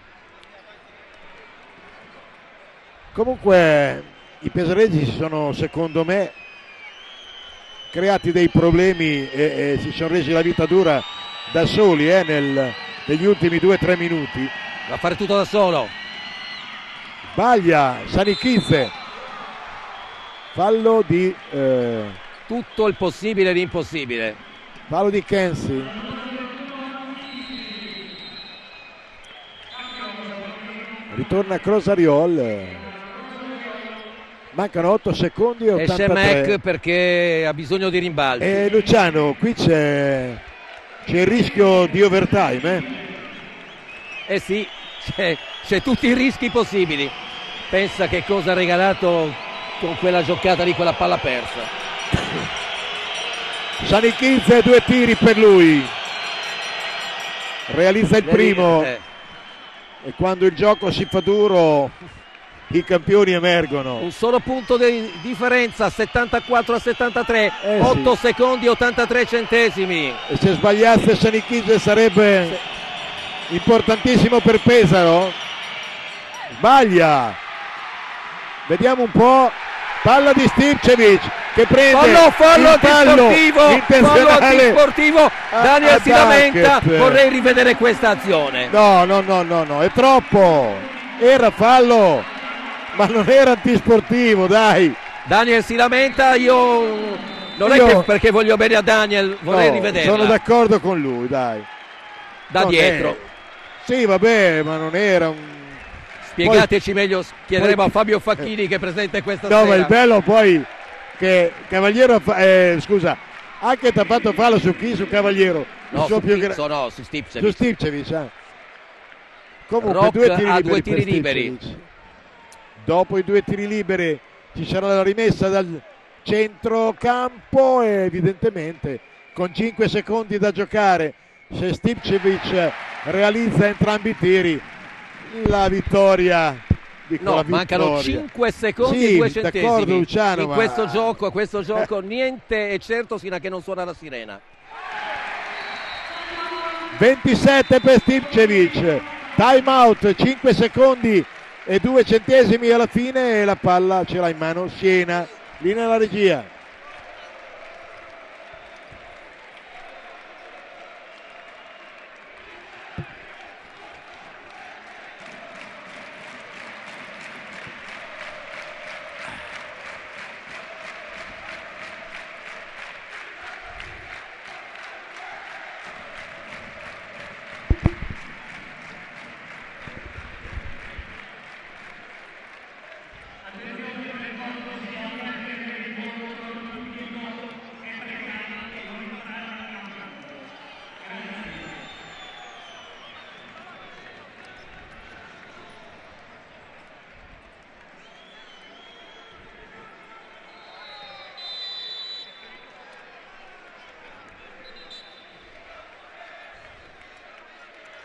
Comunque i pesaresi si sono, secondo me, creati dei problemi e si sono resi la vita dura da soli negli ultimi 2-3 minuti. Va a fare tutto da solo. Sbaglia Sanichise, fallo di tutto il possibile e l'impossibile. Fallo di Kensi. Ritorna Crosariol. Mancano 8 secondi e 83. Esce Mac perché ha bisogno di rimbalzi. E Luciano, qui c'è il rischio di overtime, Eh sì, c'è tutti i rischi possibili. Pensa che cosa ha regalato con quella giocata lì, quella palla persa. Sanichise, 2 tiri per lui. Realizza il primo. E quando il gioco si fa duro i campioni emergono. Un solo punto di differenza, 74-73, 8 sì. secondi 83 centesimi. E se sbagliasse Sanichise sarebbe importantissimo per Pesaro. Sbaglia. Vediamo un po'. Palla di Stipcevic che prende fallo antisportivo. Daniel si lamenta, vorrei rivedere questa azione. No, è troppo. Era fallo, ma non era antisportivo, dai. Daniel si lamenta, io è che perché voglio bene a Daniel, vorrei rivederla. Sono d'accordo con lui, dai. Dietro. Sì, vabbè, ma non era un... Spiegateci meglio, chiederemo a Fabio Facchini che è presente questa sera. No, ma il bello poi che Cavaliero Hackett ha fatto fallo su chi? Su Cavaliero. No, su Stipcevic. Su Stipcevic, Comunque Rock 2 tiri liberi. Dopo i 2 tiri liberi ci sarà la rimessa dal centrocampo e evidentemente con 5 secondi da giocare, se Stipcevic realizza entrambi i tiri, la vittoria. Mancano 5 secondi e 2 centesimi. D'accordo, Luciano, in questo gioco niente è certo fino a che non suona la sirena. 27 per Stipcevic, time out, 5 secondi e 2 centesimi alla fine e la palla ce l'ha in mano Siena, linea alla regia.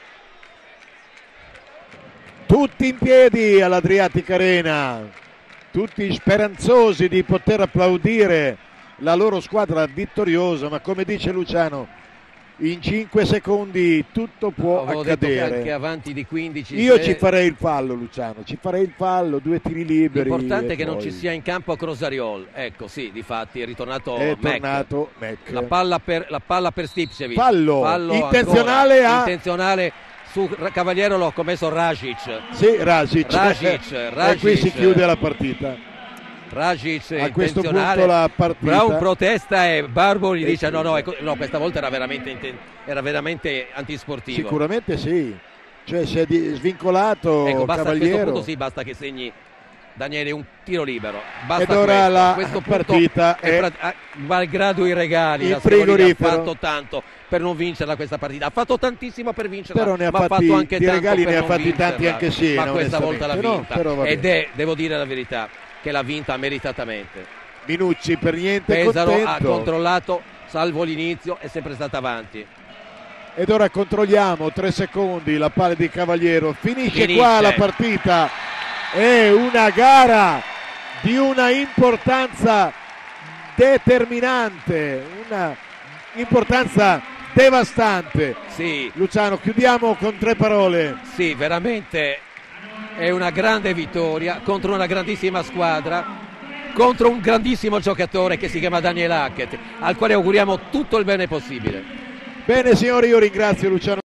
Tutti in piedi all'Adriatic Arena. tutti speranzosi di poter applaudire la loro squadra vittoriosa, ma come dice Luciano, in 5 secondi tutto può Avevo accadere. detto che anche avanti di 15. Io ci farei il fallo, Luciano, ci farei il fallo, 2 tiri liberi. L'importante è che poi non ci sia in campo Crosariol. Ecco, sì, difatti è ritornato Mac. La palla per Stipcevic. Fallo intenzionale intenzionale su Cavaliero, l'ho commesso Rajic. Sì, Rajic. E qui si chiude la partita. Rajic a questo punto la partita. Brown protesta e Barbo gli dice no, questa volta era veramente antisportivo. Sicuramente sì, cioè si è svincolato ecco, Cavaliero. A questo punto basta che segni Daniele un tiro libero, basta. Ed ora la partita è malgrado i regali, il frigorifero ha fatto tanto per non vincerla questa partita, ha fatto tantissimo per vincerla, però ne ha ma fatti, ha fatto anche di tanto regali per ne ha non fatti vincerla, tanti anche sì, ma questa volta l'ha vinta, no, ed è, devo dire la verità, che l'ha vinta meritatamente. Minucci per niente Pesaro contento. ha controllato, salvo l'inizio, è sempre stata avanti. Ed ora controlliamo 3 secondi la palla di Cavaliero, finisce qua la partita. È una gara di una importanza determinante, una importanza devastante. Sì. Luciano, chiudiamo con 3 parole. Sì, veramente è una grande vittoria contro una grandissima squadra, contro un grandissimo giocatore che si chiama Daniel Hackett, al quale auguriamo tutto il bene possibile. Bene signori, io ringrazio Luciano